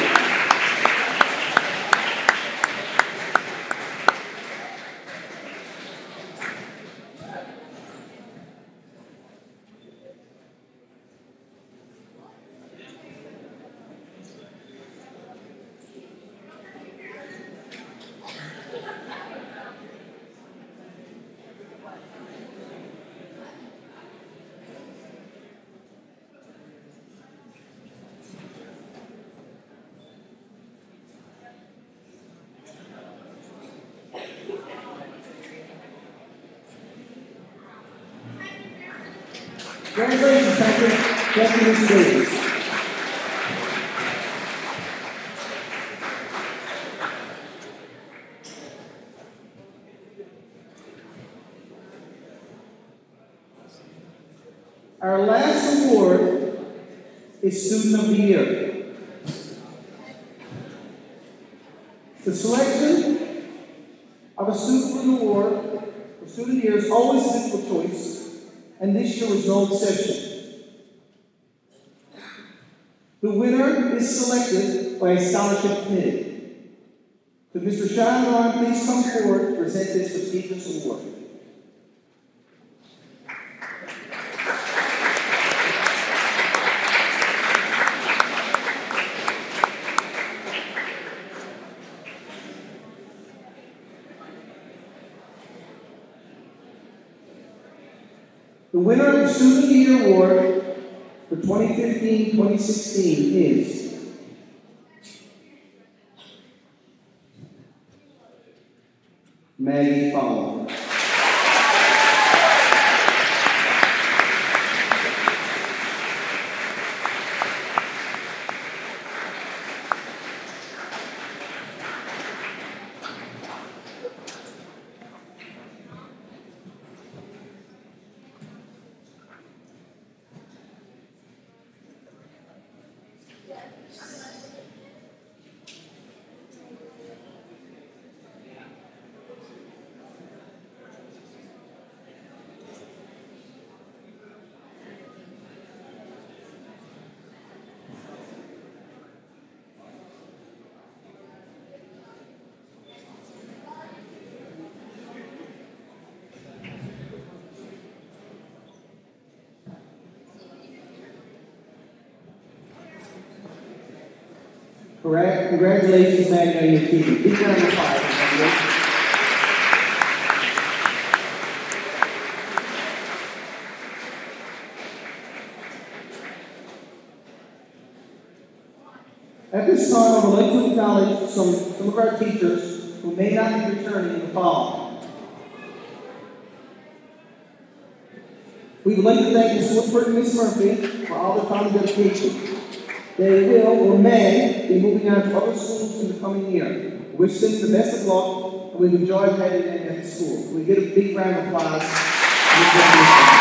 Congratulations, Patrick. Thank you, Mister Davis. Our last award is Student of the Year. The selection of a student for the award for Student of the Year is always a difficult choice, and this year was no exception. The winner is selected by a scholarship committee. So Mister Sean Ron, please come forward to present this prestigious award. The winner of the Student of the Year Award for twenty fifteen twenty sixteen is Maggie Fowler. Correct. Congratulations, Maggie, on your achievement. Big round of applause. Congratulations. At this time, I would like to acknowledge some, some of our teachers who may not be returning in the fall. We would like to thank Miz Woodford and Miz Murphy for all their time and dedication. They will or may be moving on to other schools in the coming year. We wish them the best of luck, and we've enjoyed having them at the school. Can we get a big round of applause?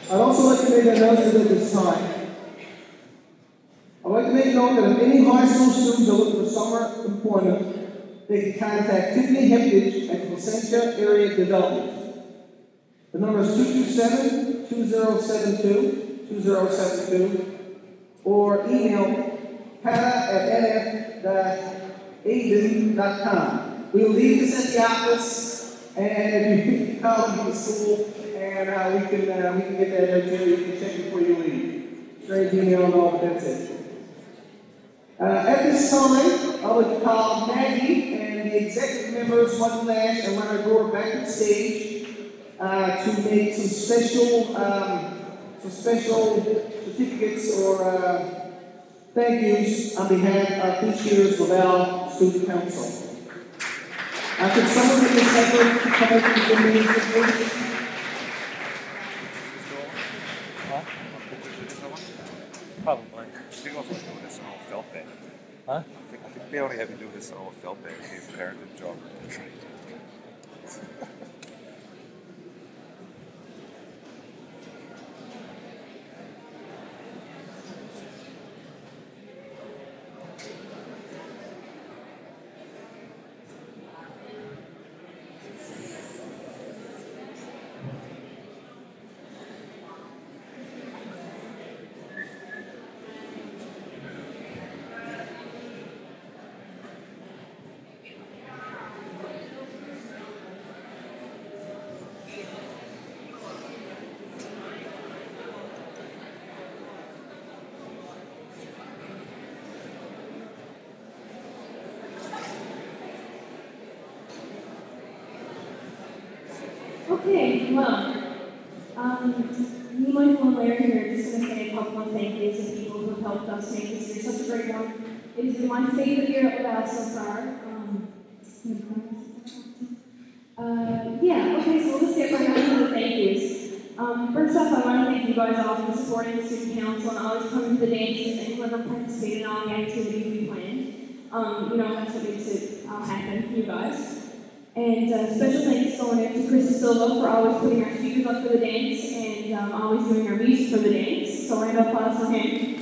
I'd also like to make an announcement at this time. I'd like to make note that if any high school students are looking for summer employment, they can contact Tiffany Heptage at Placentia Area Development. The number is two two seven, two zero seven two, two zero seven two, or email kata at n f dash aiden dot com. We will leave this at the office, and you can call me to the school, and uh, we can uh, we can get that out to you. You can check before you leave. Straight email and all, but that's it. Uh, at this time, I would call Maggie and the executive members one last and let her go back to the stage uh, to make some special, um, some special certificates or uh, thank yous on behalf of this year's Laval Student Council. Uh, could someone in this effort come up and give me a please? Probably. I think also doing this on a felt bag. Huh? I think, I think they only have you do this on a felt bag in case parent and job. Okay, well, um, me, Michael, and Larry here are just going to say a couple of thank yous to people who have helped us make this year such a great one. It has been my favorite year at Laval so far. Um, uh, yeah, okay, so we'll just get right on to the thank yous. Um, first off, I want to thank you guys all for supporting the student council and always coming to the dances and whoever participated in all the activities we planned. Um, you know, that's what makes it all happen, you guys. And uh, special thanks going out to Chris Silva for always putting our speakers up for the dance and um, always doing our music for the dance. So round of applause for him.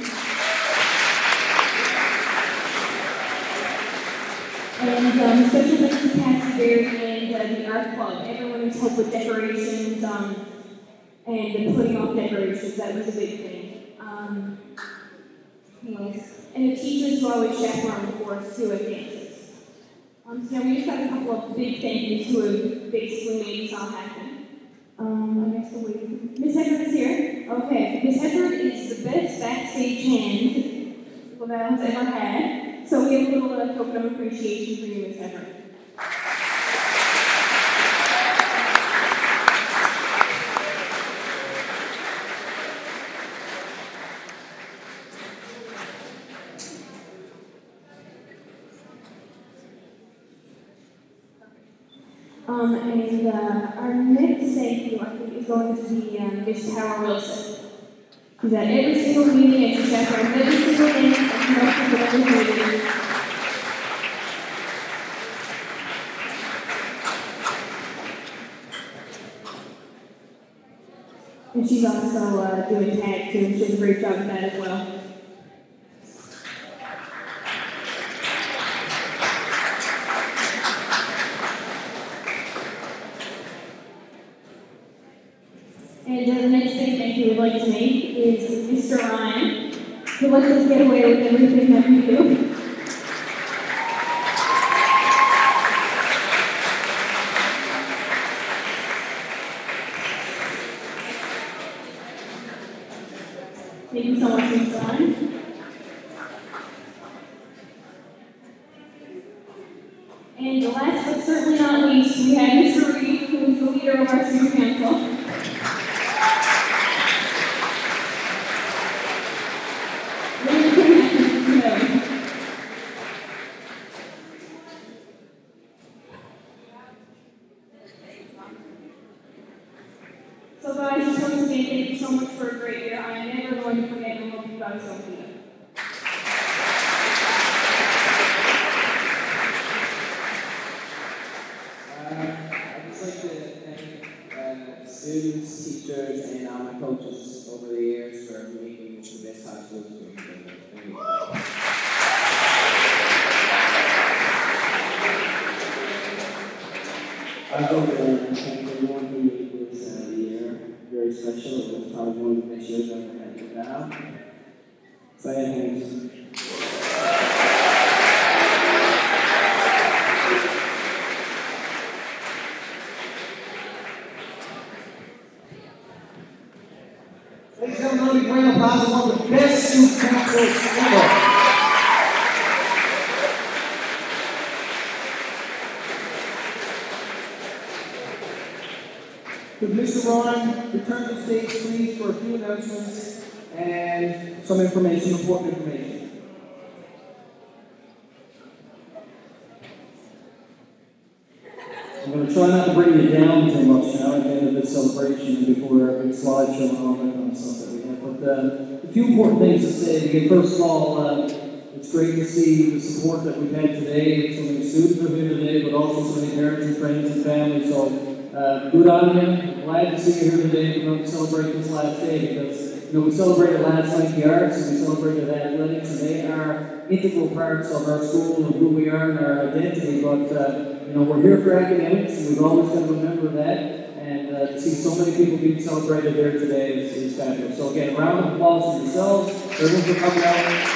And um, special thanks to Patsy Berry and uh, the Art Club. Everyone who's helped with decorations um, and putting off decorations. That was a big thing. Um, anyways. And the teachers who always chaperone for us too at dances. Um, so now we just have a couple of big thank yous who have basically made this all happen. Um, I guess the way Miss Edward is here. Okay, Miss Edward is the best backstage hand Laval has ever had. So we have a little uh, token of appreciation for you, Miss Edward. Um, and uh, our next thank you, I think, is going to be um, Miss Tara Wilson. She's at every single meeting and she's chaperones every single dance and she helps us with every meeting. And she's also uh, doing tag too, and she does a great job with that as well. And uh, the next thing thank you would like to make is Mister Ryan, who lets us get away with everything that we do. Thank you so much, Mister Ryan. And last but certainly not least, we have Mister Reed, who is the leader of our student council. So guys, just want to say thank you so much for a great year. I am never going to forget and hope you guys don't do it. Uh, I'd just like to thank uh, students, teachers, and uh, my coaches I think uh, thank everyone who made this uh, year very special. It was probably one of the best years I've ever had to now. So yeah, thanks. Ladies and gentlemen, we grand applause for one of the best student councils ever. Could Mister Ron return to the stage, please, for a few announcements and some information, important information. I'm going to try not to bring you down too much now at the end of this celebration and before our big slideshow and all that kind of stuff that we have. But uh, a few important things to say. Again, first of all, uh, it's great to see the support that we've had today. So many students are here today, but also so many parents and friends and family. So uh, good on you. Glad to see you here today to celebrate this last day because you know we celebrated last night the arts and we celebrated athletics, and they are integral parts of our school and who we are and our identity. But uh, you know we're here for academics, and we've always got to remember that. And uh, to see so many people being celebrated here today is, is fabulous. So again, a round of applause for yourselves, everyone for coming out.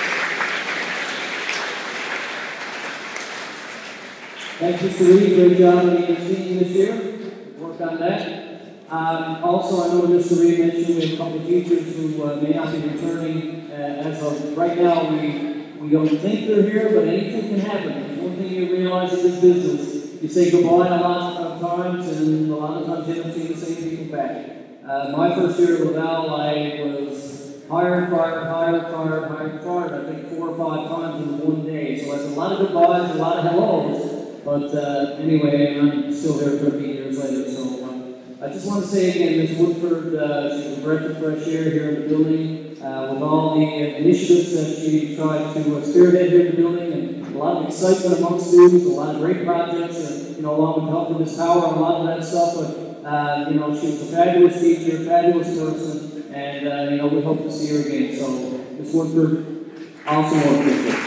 Thanks, Mister Reed. Great job on the E M C this year. Work on that. Um, also, I know Mister Reed mentioned we have a couple of teachers who uh, may not be returning uh, as of right now. We we don't think they're here, but anything can happen. There's one thing you realize in this business: you say goodbye a lot of times, and a lot of times you don't see the same people back. Uh, my first year at Laval, I was hired, fired, hired, fired, hired, fired. I think four or five times in one day. So that's a lot of goodbyes, a lot of hellos. But uh, anyway, I'm still here thirteen years later, so uh, I just want to say again, Miz Woodford, uh, she's a breath of fresh air here in the building, uh, with all the uh, initiatives that she tried to uh, spearhead here in the building, and a lot of excitement among students, a lot of great projects, and you know, along with help with this power and a lot of that stuff. But uh, you know, she was a fabulous teacher, fabulous person, and uh, you know, we hope to see her again. So, Miz Woodford, awesome work this year.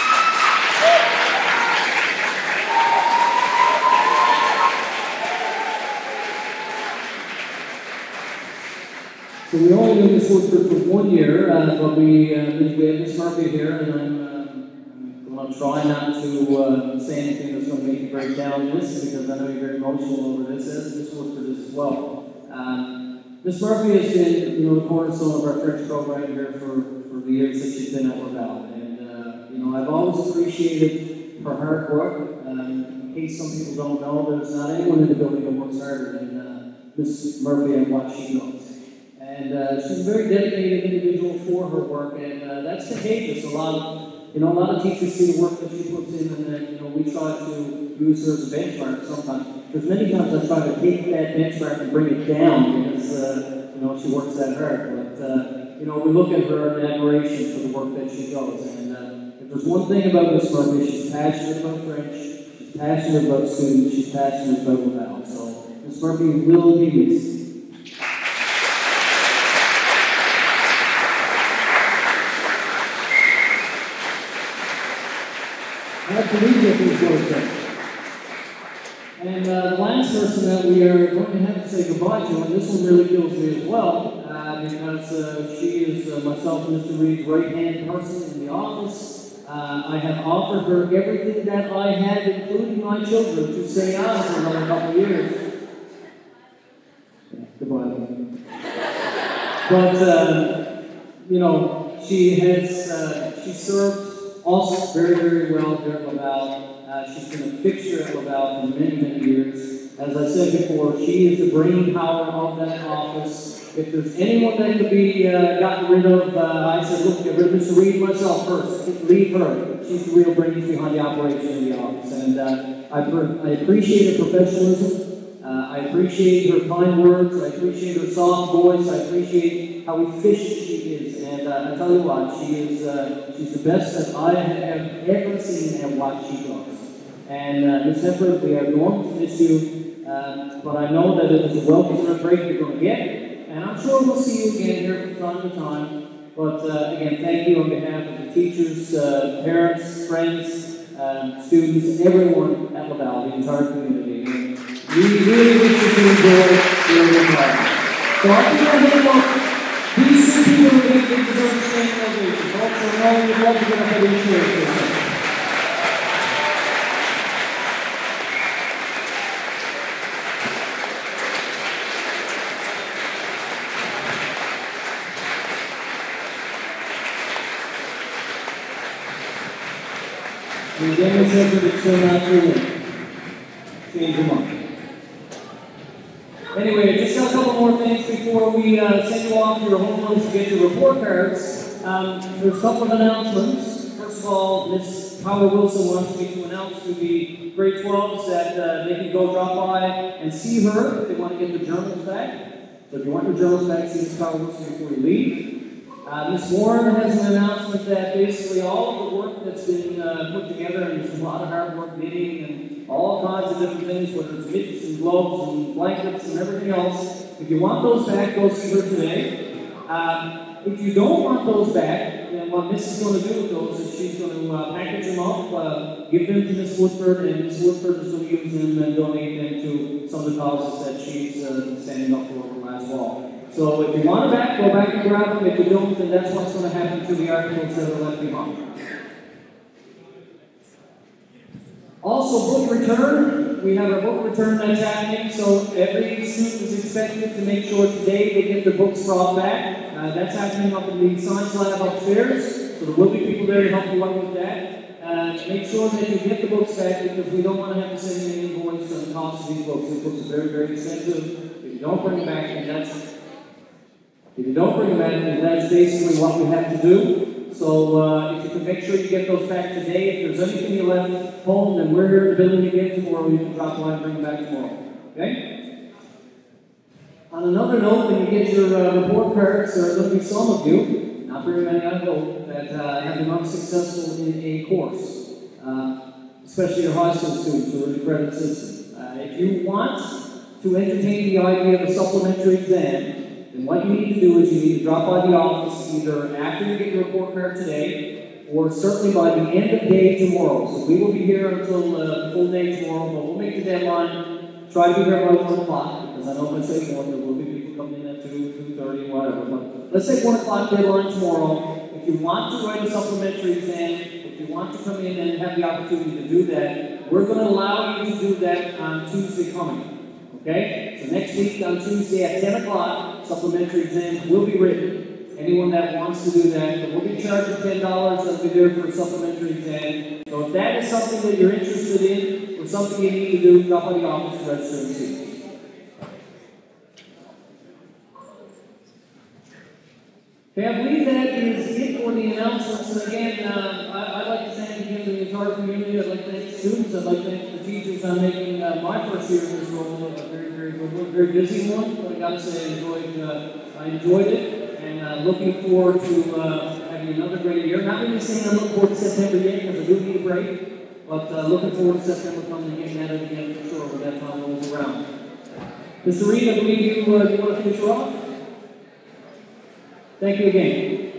So we only knew Miz Woodford for one year, uh, but we, uh, we have Miz Murphy here, and I'm, uh, I'm going to try not to uh, say anything that's going to make you break down this, because I know you're very emotional over this, as Miz Woodford is as well. Um, Miz Murphy has been, you know, the cornerstone of our French program here for, for the years that she's been at Laval, and uh, you know, I've always appreciated her hard work. Um, in case some people don't know, there's not anyone in the building that works harder than uh, Miz Murphy and what she does. And uh, she's a very dedicated individual for her work, and uh, that's contagious. A lot of, you know, a lot of teachers see the work that she puts in, and then, you know, we try to use her as a benchmark sometimes. Because many times I try to take that benchmark and bring it down because, uh, you know, she works that hard. But, uh, you know, we look at her in admiration for the work that she does. And uh, if there's one thing about Miz Murphy, she's passionate about French, she's passionate about students, she's passionate about Laval. So Miz Murphy will be missed. I have to leave you these words there. And uh, the last person that we are going to have to say goodbye to, and this one really kills me as well, uh, because uh, she is uh, myself and Mister Reed's right-hand person in the office. Uh, I have offered her everything that I have, including my children, to stay on for another couple of years. Yeah, goodbye. But, uh, you know, she has, uh, she served us very, very well here at Laval. Uh, she's been a fixture at Laval for many, many years. As I said before, she is the brain power of that office. If there's anyone that could be uh, gotten rid of, uh, I said, look, get rid of Mister Reed myself first. Leave her. She's the real brains behind the operation of the office. And uh, I, I appreciate her professionalism. Uh, I appreciate her kind words. I appreciate her soft voice. I appreciate how efficient she is. And uh, I tell you what, she is uh, she's the best that I have ever seen at what she does. And uh, Miz Hefford, we are going to miss you, uh, but I know that it is a well-deserved break you're going to get, and I'm sure we'll see you again here from time to time. But uh, again, thank you on behalf of the teachers, uh, parents, friends, uh, students, everyone at Laval, the entire community. We really wish you to enjoy your retirement. So I think I'm going to go. These two people are going to deserve a standing ovation. Folks, I know you'd love to get up at these chairs for a second. And again, we said that it's still not too late. Change your mind. Anyway, just got a couple more things before we uh, send you off to your home rooms to get your report cards. Um, there's a couple of announcements. First of all, Miss Howard Wilson wants me to announce to the grade twelves that uh, they can go drop by and see her if they want to get their journals back. So if you want your journals back, see Miss Howard Wilson before you leave. Uh, Miz Warren has an announcement that basically all of the work that's been uh, put together, and there's a lot of hard work knitting and all kinds of different things, whether it's mitts and gloves and blankets and everything else. If you want those back, go see her today. Um, if you don't want those back, then what Miss is going to do with those is she's going to uh, package them up, uh, give them to Miss Woodford, and Miss Woodford is going to use them and donate them to some of the causes that she's uh, been standing up for over the last fall. So if you want it back, go back and grab them. If you don't, then that's what's going to happen to the articles that are left behind. Also, book return. We have a book return that's happening, so every student is expected to make sure today they get their books brought back. Uh, that's happening up in the science lab upstairs, so there will be people there to help you out with that. Uh, make sure that you get the books back because we don't want to have to send you an invoice on the cost of these books. These books are very, very expensive. If you don't bring them back, then that's If you don't bring them back, then that's basically what we have to do. So uh, if you can make sure you get those back today, if there's anything you left home, then we're here in the building again tomorrow. You can drop by and bring them back tomorrow. Okay? On another note, when you get your uh, report cards, there are going to be some of you, not very many I hope, that uh, have been unsuccessful in a course, uh, especially your high school students who are in the credit system. Uh, if you want to entertain the idea of a supplementary exam, and what you need to do is you need to drop by the office either after you get your report card today or certainly by the end of day tomorrow. So we will be here until uh, full day tomorrow, but we'll make the deadline. Try to be here by one o'clock because I know if I say one, there will be people coming in at two, two thirty, whatever. But let's say one o'clock deadline tomorrow. If you want to write a supplementary exam, if you want to come in and have the opportunity to do that, we're going to allow you to do that on Tuesday coming. Okay? So next week on Tuesday at ten o'clock, supplementary exams will be written. Anyone that wants to do that, we'll be charging ten dollars. They'll be there for a supplementary exam. So if that is something that you're interested in, or something you need to do, drop by the office to register and see. Okay, I believe that is it for the announcements. And again, uh, I, I'd like to thank again the entire community. I'd like to thank the students. I'd like to thank the teachers on making uh, my first year in this role a very, very good one, very busy one. But I got to say, I enjoyed, uh, I enjoyed it, and uh, looking forward to uh, having another great year. Not really saying I'm looking forward to September yet because I do need a break, but uh, looking forward to September coming and getting at it again for sure when that time rolls around. Mister Reed, I believe you, uh, you want to finish off? Thank you again.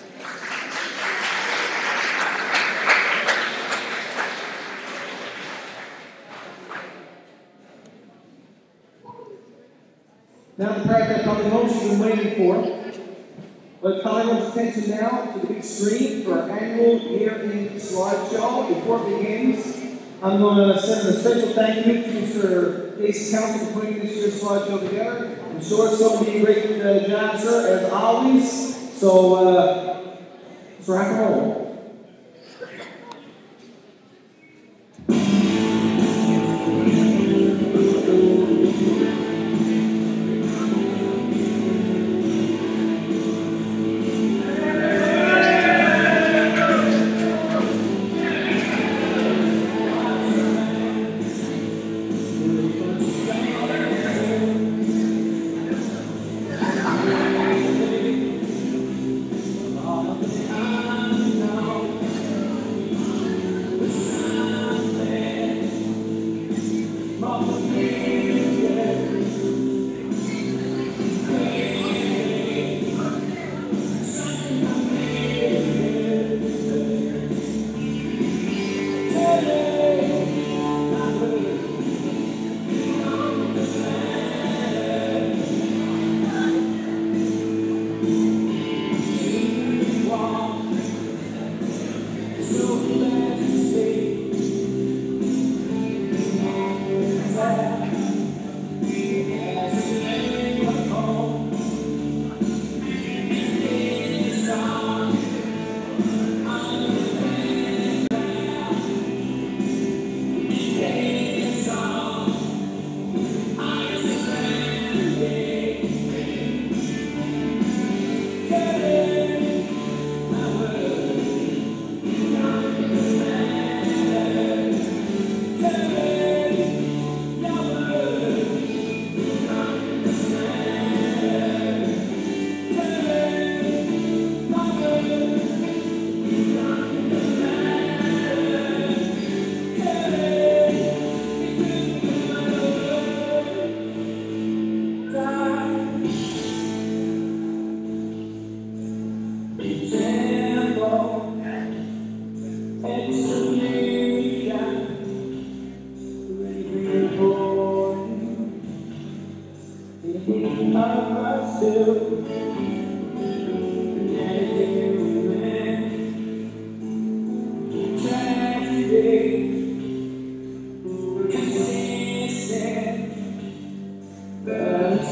Now to practice on the motion you've been waiting for. Let's call everyone's attention now to the big screen for our annual year-end slideshow. Before it begins, I'm going to send a special thank you to Mister Casey Council for putting this year's slideshow together. I'm sure it's going to be a great uh, job, sir, as always. So, uh, let's rock and roll.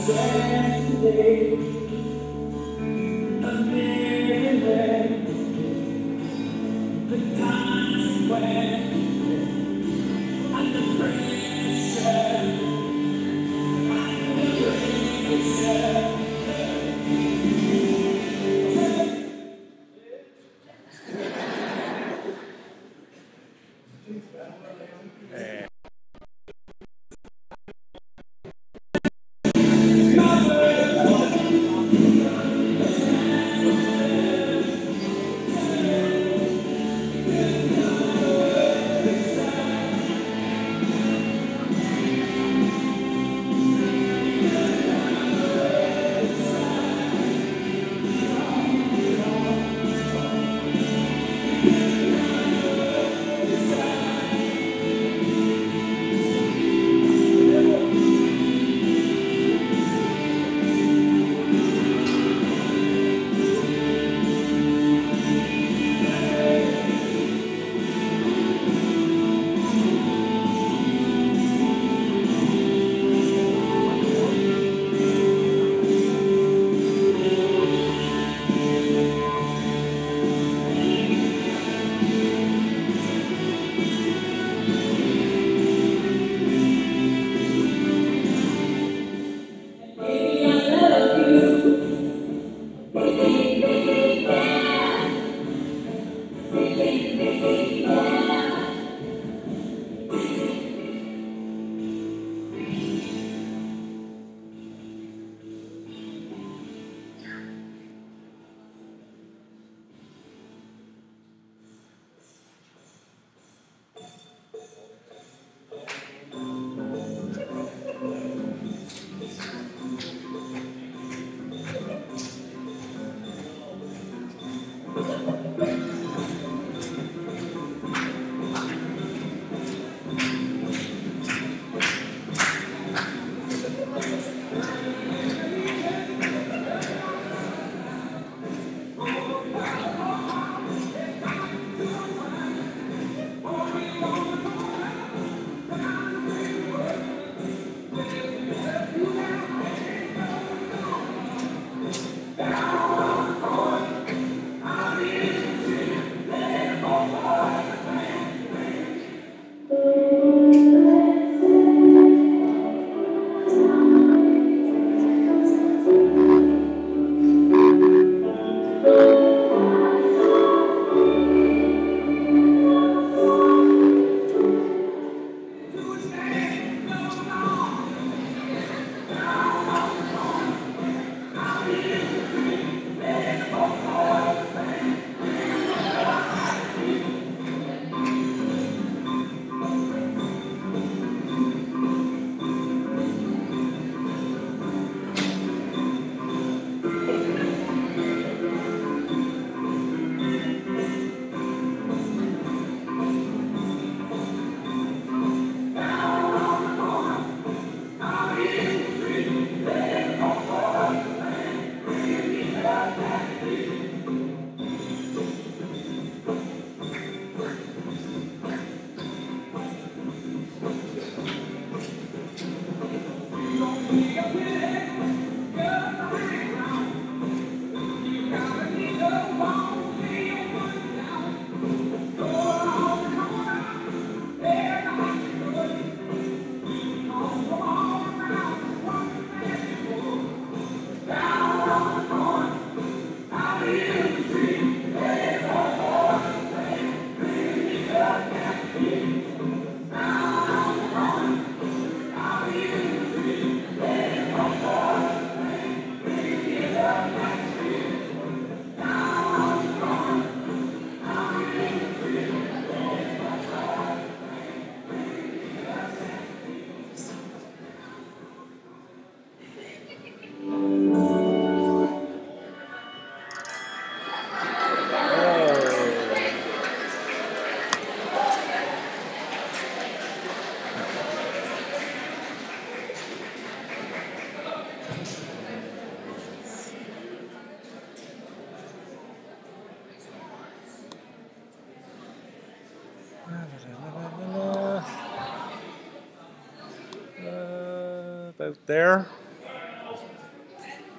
There.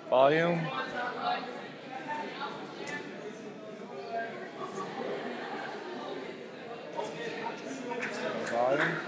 Volume. Volume.